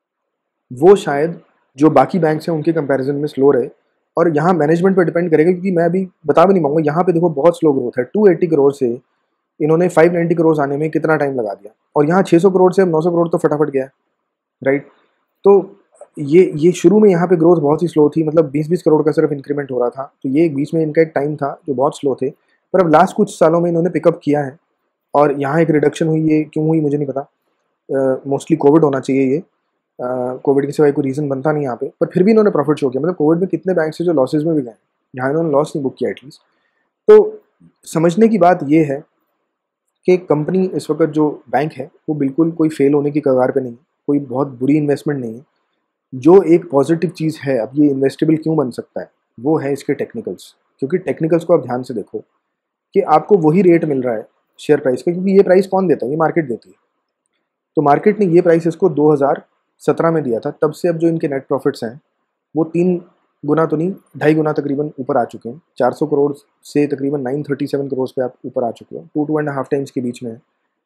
वो शायद जो बाकी बैंक्स हैं उनके कंपैरिजन में स्लो रहे, और यहाँ मैनेजमेंट पर डिपेंड करेगा, क्योंकि मैं अभी बता भी नहीं पाऊंगा। यहाँ पे देखो बहुत स्लो ग्रोथ है। टू एटी करोड़ से इन्होंने फाइव नाइन्टी करोड़ आने में कितना टाइम लगा दिया, और यहाँ छह सौ करोड़ से अब नौ सौ करोड़ तो फटाफट गया, राइट। तो ये ये शुरू में यहाँ पे ग्रोथ बहुत ही स्लो थी, मतलब बीस बीस करोड़ का सिर्फ इंक्रीमेंट हो रहा था। तो ये बीच में इनका एक टाइम था जो बहुत स्लो थे, पर अब लास्ट कुछ सालों में इन्होंने पिकअप किया है और यहाँ एक रिडक्शन हुई। ये क्यों हुई मुझे नहीं पता, मोस्टली कोविड होना चाहिए। ये कोविड के सिवाय कोई रीज़न बनता नहीं यहाँ पे, पर फिर भी इन्होंने प्रॉफिट शो किया। मतलब कोविड में कितने बैंक से जो लॉसेज में भी गए, यहाँ इन्होंने लॉस नहीं बुक किया एटलीस्ट। तो समझने की बात ये है कि कंपनी इस वक्त जो बैंक है वो बिल्कुल कोई फेल होने की कगार पे नहीं है, कोई बहुत बुरी इन्वेस्टमेंट नहीं है। जो एक पॉजिटिव चीज़ है, अब ये इन्वेस्टेबल क्यों बन सकता है, वो है इसके टेक्निकल्स। क्योंकि टेक्निकल्स को आप ध्यान से देखो कि आपको वही रेट मिल रहा है शेयर प्राइस का, क्योंकि ये प्राइस कौन देता है? ये मार्केट देती है। तो मार्केट ने ये प्राइस इसको दो हज़ार सत्रह में दिया था, तब से अब जो इनके नेट प्रॉफिट्स हैं वो तीन गुना तो नहीं, ढाई गुना तकरीबन ऊपर आ चुके हैं। चार सौ करोड़ से तकरीबन नौ सौ सैंतीस करोड़ पे आप ऊपर आ चुके हो, two two and half times के बीच में है।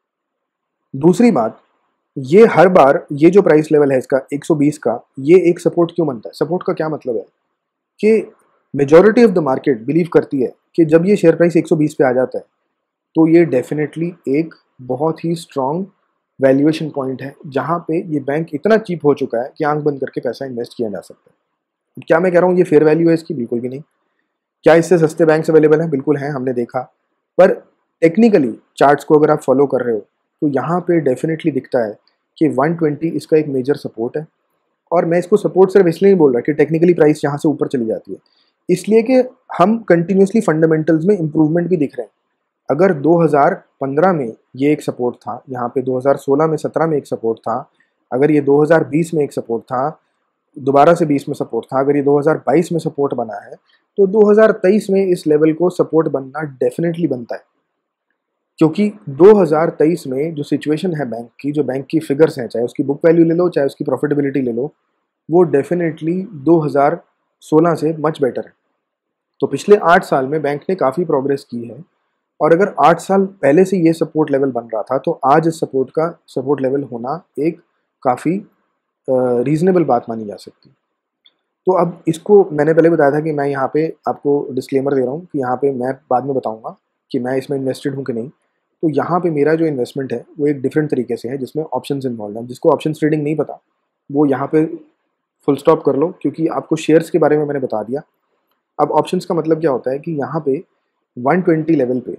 दूसरी बात, ये हर बार ये जो प्राइस लेवल है इसका एक सौ बीस का, ये एक सपोर्ट क्यों बनता है? सपोर्ट का क्या मतलब है कि majority of the market believe करती है कि जब ये शेयर प्राइस एक सौ बीस पे आ जाता है तो ये डेफिनेटली एक बहुत ही स्ट्रॉन्ग वैल्यूएशन पॉइंट है, जहाँ पे ये बैंक इतना चीप हो चुका है कि आंख बंद करके पैसा इन्वेस्ट किया जा सकता है। क्या मैं कह रहा हूँ ये फेयर वैल्यू है इसकी? बिल्कुल भी नहीं। क्या इससे सस्ते बैंक्स अवेलेबल हैं? बिल्कुल हैं, हमने देखा। पर टेक्निकली चार्ट्स को अगर आप फॉलो कर रहे हो तो यहाँ पे डेफिनेटली दिखता है कि वन ट्वेंटी इसका एक मेजर सपोर्ट है। और मैं इसको सपोर्ट सिर्फ इसलिए नहीं बोल रहा कि टेक्निकली प्राइस यहाँ से ऊपर चली जाती है, इसलिए कि हम कंटिन्यूसली फंडामेंटल्स में इंप्रूवमेंट भी दिख रहे हैं। अगर दो हज़ार पंद्रह में ये एक सपोर्ट था, यहाँ पे दो हज़ार सोलह में सत्रह में एक सपोर्ट था, अगर ये दो हज़ार बीस में एक सपोर्ट था, दोबारा से बीस में सपोर्ट था, अगर ये दो हज़ार बाईस में सपोर्ट बना है तो दो हज़ार तेईस में इस लेवल को सपोर्ट बनना डेफिनेटली बनता है। क्योंकि दो हज़ार तेईस में जो सिचुएशन है बैंक की, जो बैंक की फिगर्स हैं, चाहे उसकी बुक वैल्यू ले लो चाहे उसकी प्रॉफिटेबिलिटी ले लो, वो डेफिनेटली दो हज़ार सोलह से मच बेटर है। तो पिछले आठ साल में बैंक ने काफ़ी प्रोग्रेस की है, और अगर आठ साल पहले से ये सपोर्ट लेवल बन रहा था तो आज इस सपोर्ट का सपोर्ट लेवल होना एक काफ़ी रीज़नेबल बात मानी जा सकती। तो अब इसको मैंने पहले बताया था कि मैं यहाँ पे आपको डिस्क्लेमर दे रहा हूँ कि यहाँ पे मैं बाद में बताऊँगा कि मैं इसमें इन्वेस्टेड हूँ कि नहीं। तो यहाँ पे मेरा जो इन्वेस्टमेंट है वो एक डिफरेंट तरीके से है, जिसमें ऑप्शंस इन्वॉल्व हैं। जिसको ऑप्शंस ट्रेडिंग नहीं पता वो यहाँ पे फुल स्टॉप कर लो, क्योंकि आपको शेयर्स के बारे में मैंने बता दिया। अब ऑप्शंस का मतलब क्या होता है कि यहाँ पे वन ट्वेंटी लेवल पे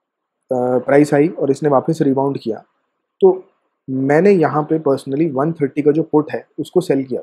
प्राइस आई और इसने वापस रिबाउंड किया, तो मैंने यहाँ पे पर्सनली वन थर्टी का जो पुट है उसको सेल किया।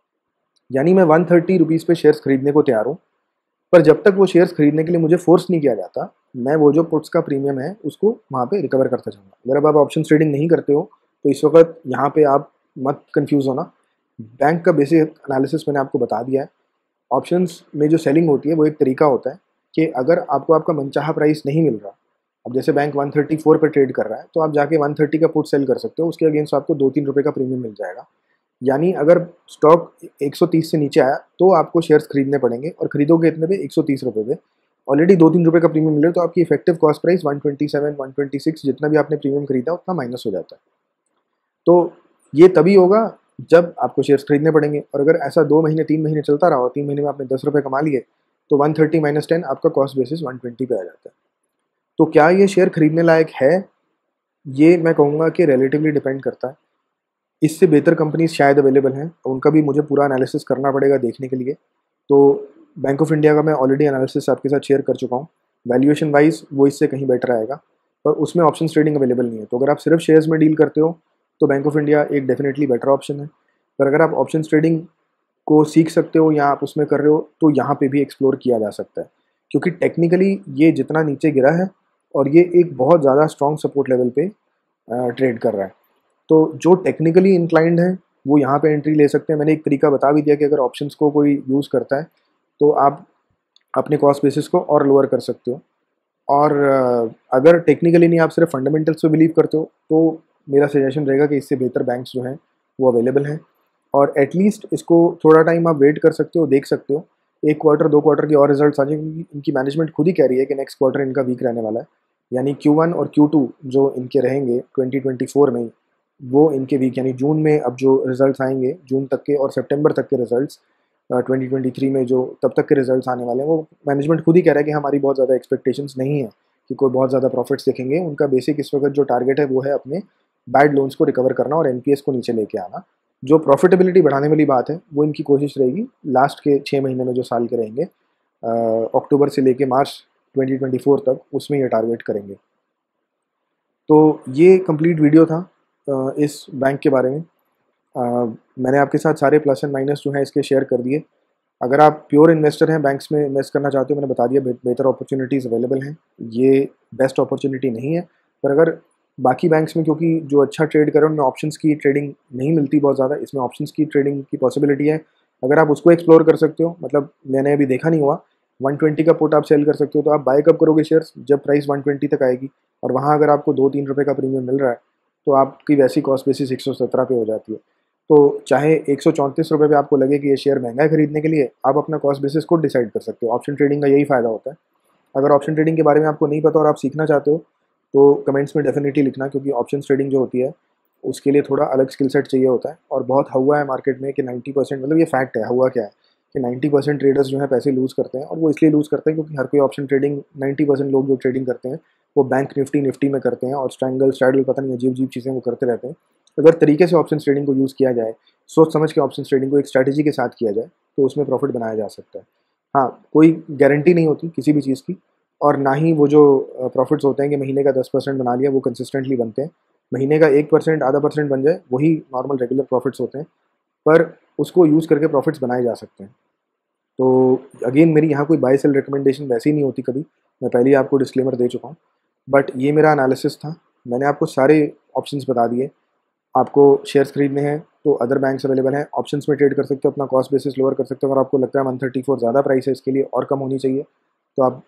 यानी मैं वन थर्टी रुपीज़ पे शेयर्स खरीदने को तैयार हूँ, पर जब तक वो शेयर्स खरीदने के लिए मुझे फोर्स नहीं किया जाता, मैं वो जो पुट्स का प्रीमियम है उसको वहाँ पे रिकवर करता जाऊँगा। अगर अब आप ऑप्शन ट्रेडिंग नहीं करते हो तो इस वक्त यहाँ पे आप मत कंफ्यूज होना। बैंक का बेसिक एनालिसिस मैंने आपको बता दिया है। ऑप्शंस में जो सेलिंग होती है वो एक तरीका होता है कि अगर आपको आपका मनचाहा प्राइस नहीं मिल रहा, अब जैसे बैंक वन थर्टी फोर पर ट्रेड कर रहा है तो आप जाके वन थर्टी का पुट सेल कर सकते हो, उसके अगेंस्ट आपको दो तीन रुपये का प्रीमियम मिल जाएगा। यानी अगर स्टॉक एक सौ तीस से नीचे आया तो आपको शेयर्स खरीदने पड़ेंगे, और खरीदोगे इतने पे एक सौ तीस रुपये पे, ऑलरेडी दो तीन रुपये का प्रीमियम मिल रहा है, तो आपकी effective cost price one twenty seven one twenty six जितना भी आपने प्रीमियम खरीदा उतना माइनस हो जाता है। तो ये तभी होगा जब आपको शेयर्स खरीदने पड़ेंगे, और अगर ऐसा दो महीने तीन महीने चलता रहा और तीन महीने में आपने दस रुपये कमा लिए तो वन थर्टी माइनस टेन आपका कॉस्ट बेसिस वन ट्वेंटी पे आ जाता है। तो क्या ये शेयर खरीदने लायक है, ये मैं कहूँगा कि रिलेटिवली डिपेंड करता है। इससे बेहतर कंपनीज शायद अवेलेबल हैं, उनका भी मुझे पूरा एनालिसिस करना पड़ेगा देखने के लिए। तो बैंक ऑफ इंडिया का मैं ऑलरेडी एनालिसिस आपके साथ शेयर कर चुका हूँ। वैल्यूएशन वाइज वो इससे कहीं बेटर आएगा, पर उसमें ऑप्शन ट्रेडिंग अवेलेबल नहीं है। तो अगर आप सिर्फ शेयर्स में डील करते हो तो बैंक ऑफ इंडिया एक डेफिनेटली बेटर ऑप्शन है। पर अगर आप ऑप्शन ट्रेडिंग को सीख सकते हो या आप उसमें कर रहे हो तो यहाँ पे भी एक्सप्लोर किया जा सकता है, क्योंकि टेक्निकली ये जितना नीचे गिरा है और ये एक बहुत ज़्यादा स्ट्रॉन्ग सपोर्ट लेवल पे ट्रेड कर रहा है। तो जो टेक्निकली इंक्लाइंड है वो यहाँ पे एंट्री ले सकते हैं। मैंने एक तरीका बता भी दिया कि अगर ऑप्शंस को कोई यूज़ करता है तो आप अपने कॉस्ट बेसिस को और लोअर कर सकते हो। और अगर टेक्निकली नहीं, आप सिर्फ फंडामेंटल्स पे बिलीव करते हो, तो मेरा सजेशन रहेगा कि इससे बेहतर बैंक्स जो हैं वो अवेलेबल हैं। और एटलीस्ट इसको थोड़ा टाइम आप वेट कर सकते हो, देख सकते हो, एक क्वार्टर दो क्वार्टर के और रिजल्ट्स आ जाएंगे। इनकी मैनेजमेंट खुद ही कह रही है कि नेक्स्ट क्वार्टर इनका वीक रहने वाला है, यानी क्यू वन और क्यू टू जो इनके रहेंगे ट्वेंटी ट्वेंटी फोर में, वो इनके वीक, यानी जून में अब जो रिजल्ट्स आएंगे जून तक के और सितंबर तक के रिजल्ट्स ट्वेंटी ट्वेंटी थ्री में जो तब तक के रिजल्ट्स आने वाले हैं, वो मैनेजमेंट खुद ही कह रहा है कि हमारी बहुत ज़्यादा एक्सपेक्टेशंस नहीं है कि कोई बहुत ज़्यादा प्रॉफिट्स दिखेंगे। उनका बेसिक इस वक्त जो टारगेट है वो है अपने बैड लोन्स को रिकवर करना और एनपीएस को नीचे लेके आना। जो प्रॉफिटेबिलिटी बढ़ाने वाली बात है वो इनकी कोशिश रहेगी लास्ट के छः महीने में जो साल के रहेंगे, अक्टूबर से लेके मार्च ट्वेंटी ट्वेंटी फोर तक, उसमें ये टारगेट करेंगे। तो ये कंप्लीट वीडियो था आ, इस बैंक के बारे में। आ, मैंने आपके साथ सारे प्लस एंड माइनस जो हैं इसके शेयर कर दिए। अगर आप प्योर इन्वेस्टर हैं, बैंक्स में इन्वेस्ट करना चाहते हो, मैंने बता दिया बेहतर अपॉर्चुनिटीज़ अवेलेबल हैं, ये बेस्ट अपॉर्चुनिटी नहीं है। पर अगर बाकी बैंक्स में, क्योंकि जो अच्छा ट्रेड कर रहे हैं उनमें ऑप्शंस की ट्रेडिंग नहीं मिलती बहुत ज़्यादा, इसमें ऑप्शंस की ट्रेडिंग की पॉसिबिलिटी है। अगर आप उसको एक्सप्लोर कर सकते हो, मतलब मैंने अभी देखा नहीं हुआ, वन ट्वेंटी का पुट आप सेल कर सकते हो, तो आप बाय कब करोगे शेयर्स, जब प्राइस वन ट्वेंटी तक आएगी, और वहाँ अगर आपको दो तीन रुपये का प्रीमियम मिल रहा है तो आपकी वैसी कॉस्ट बेसिस एक सौ सत्रह पे हो जाती है। तो चाहे एक सौ चौंतीस रुपये पे आपको लगे कि ये शेयर महंगा है खरीदने के लिए, आप अपना कॉस्ट बेसिस खुद डिसाइड कर सकते हो। ऑप्शन ट्रेडिंग का यही फ़ायदा होता है। अगर ऑप्शन ट्रेडिंग के बारे में आपको नहीं पता और आप सीखना चाहते हो तो कमेंट्स में डेफिनेटली लिखना, क्योंकि ऑप्शन ट्रेडिंग जो होती है उसके लिए थोड़ा अलग स्किल सेट चाहिए होता है। और बहुत हुआ है मार्केट में कि नाइन्टी परसेंट, मतलब ये फैक्ट है, हुआ क्या है कि नाइन्टी परसेंट ट्रेडर्स जो है पैसे लूज़ करते हैं। और वो इसलिए लूज़ करते हैं क्योंकि हर कोई ऑप्शन ट्रेडिंग, नाइन्टी परसेंट लोग जो ट्रेडिंग करते हैं वो बैंक निफ्टी निफ्टी में करते हैं और स्ट्रैंगल स्ट्रैडल पता नहीं अजीब अजीब चीज़ें वो करते रहते हैं। अगर तरीके से ऑप्शन ट्रेडिंग को यूज़ किया जाए, सोच समझ के ऑप्शन ट्रेडिंग को एक स्ट्रैटेजी के साथ किया जाए, तो उसमें प्रॉफिट बनाया जा सकता है। हाँ, कोई गारंटी नहीं होती किसी भी चीज़ की, और ना ही वो जो प्रॉफिट्स होते हैं कि महीने का दस परसेंट बना लिया वो कंसिस्टेंटली बनते हैं। महीने का एक परसेंट आधा परसेंट बन जाए वही नॉर्मल रेगुलर प्रॉफिट्स होते हैं, पर उसको यूज़ करके प्रॉफिट्स बनाए जा सकते हैं। तो अगेन मेरी यहाँ कोई बाय सेल रिकमेंडेशन वैसे ही नहीं होती कभी, मैं पहले ही आपको डिस्क्लेमर दे चुका हूँ। बट ये मेरा एनालिसिस था, मैंने आपको सारे ऑप्शंस बता दिए। आपको शेयर्स खरीदने हैं तो अदर बैंक्स अवेलेबल हैं, ऑप्शंस में ट्रेड कर सकते हो, अपना कॉस्ट बेसिस लोअर कर सकते हो। अगर आपको लगता है वन थर्टी फोर ज़्यादा प्राइस है इसके लिए और कम होनी चाहिए तो आप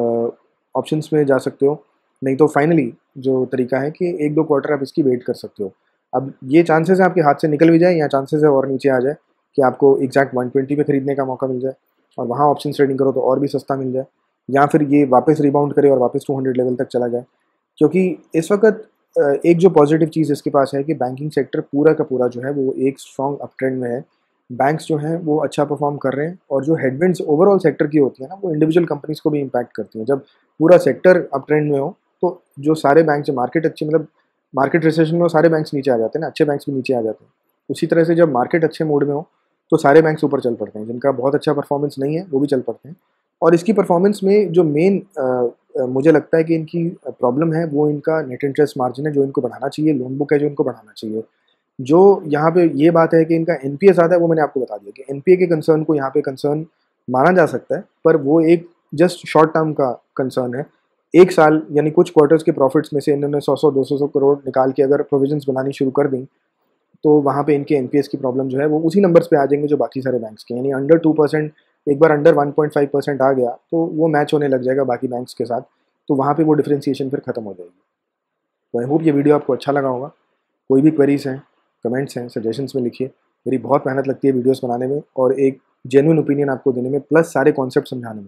ऑप्शंस में जा सकते हो। नहीं तो फाइनली जो तरीका है कि एक दो क्वार्टर आप इसकी वेट कर सकते हो। अब ये चांसेस है आपके हाथ से निकल भी जाए, या चांसेस है और नीचे आ जाए कि आपको एग्जैक्ट वन ट्वेंटी पे खरीदने का मौका मिल जाए और वहाँ ऑप्शन ट्रेडिंग करो तो और भी सस्ता मिल जाए, या फिर ये वापस रिबाउंड करे और वापस टू हंड्रेड लेवल तक चला जाए। क्योंकि इस वक्त एक जो पॉजिटिव चीज़ इसके पास है कि बैंकिंग सेक्टर पूरा का पूरा जो है वो एक स्ट्रॉन्ग अप ट्रेंड में है। बैंक्स जो हैं वो अच्छा परफॉर्म कर रहे हैं, और जो हेडविंड्स ओवरऑल सेक्टर की होती है ना, वो इंडिविजुअल कंपनीज को भी इम्पैक्ट करती हैं। जब पूरा सेक्टर अप ट्रेंड में हो तो जो सारे बैंक, जो मार्केट अच्छी, मतलब मार्केट रिसेशन में सारे बैंक्स नीचे आ जाते हैं ना, अच्छे बैंक्स भी नीचे आ जाते हैं। उसी तरह से जब मार्केट अच्छे मूड में हो तो सारे बैंक्स ऊपर चल पड़ते हैं, जिनका बहुत अच्छा परफॉर्मेंस नहीं है वो भी चल पड़ते हैं। और इसकी परफॉर्मेंस में जो मेन मुझे लगता है कि इनकी प्रॉब्लम है वो इनका नेट इंटरेस्ट मार्जिन है, जो इनको बढ़ाना चाहिए, लोन बुक है जो इनको बढ़ाना चाहिए। जो यहाँ पे ये बात है कि इनका एनपीए ज़्यादा है, वो मैंने आपको बता दिया कि एनपीए के कंसर्न को यहाँ पे कंसर्न माना जा सकता है, पर वो एक जस्ट शॉर्ट टर्म का कंसर्न है। एक साल यानी कुछ क्वार्टर्स के प्रॉफिट्स में से इन्होंने सौ सौ दो सौ करोड़ निकाल के अगर प्रोविजंस बनानी शुरू कर दी तो वहाँ पे इनके एनपीएस की प्रॉब्लम जो है वो उसी नंबर्स पे आ जाएंगे जो बाकी सारे बैंक्स के, यानी अंडर टू परसेंट। एक बार under one point five percent आ गया तो वो मैच होने लग जाएगा बाकी बैंक्स के साथ, तो वहाँ पे वो डिफरेंशिएशन फिर खत्म हो जाएगी। तो आई होप ये वीडियो आपको अच्छा लगा होगा। कोई भी क्वेरीज हैं, कमेंट्स हैं, सजेशंस में लिखिए। मेरी बहुत मेहनत लगती है वीडियोस बनाने में और एक जेन्युइन ओपिनियन आपको देने में, प्लस सारे कॉन्सेप्ट समझाने में।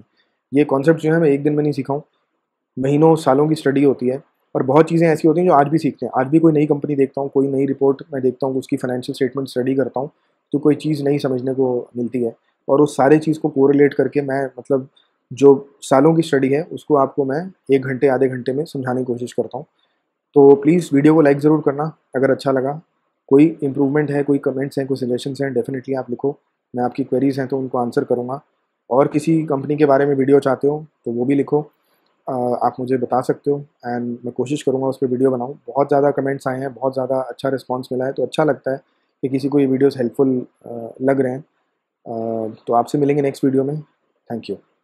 ये कॉन्सेप्ट जो है मैं एक दिन में नहीं सीखा हूँ, महीनों सालों की स्टडी होती है। और बहुत चीज़ें ऐसी होती हैं जो आज भी सीखते हैं। आज भी कोई नई कंपनी देखता हूँ, कोई नई रिपोर्ट मैं देखता हूँ, उसकी फाइनेंशियल स्टेटमेंट स्टडी करता हूँ, तो कोई चीज़ नई समझने को मिलती है। और उस सारे चीज़ को कोरिलेट करके मैं मतलब जो सालों की स्टडी है उसको आपको मैं एक घंटे आधे घंटे में समझाने की कोशिश करता हूँ। तो प्लीज़ वीडियो को लाइक ज़रूर करना अगर अच्छा लगा। कोई इम्प्रूवमेंट है, कोई कमेंट्स हैं, कोई सजेशंस हैं, डेफ़िनेटली आप लिखो। मैं आपकी क्वेरीज़ हैं तो उनको आंसर करूँगा। और किसी कंपनी के बारे में वीडियो चाहते हो तो वो भी लिखो। अ, आप मुझे बता सकते हो एंड मैं कोशिश करूँगा उस पे वीडियो बनाऊँ। बहुत ज़्यादा कमेंट्स आए हैं, बहुत ज़्यादा अच्छा रिस्पॉन्स मिला है, तो अच्छा लगता है कि किसी को ये वीडियोज़ हेल्पफुल अ, लग रहे हैं। अ, तो आपसे मिलेंगे नेक्स्ट वीडियो में। Thank you.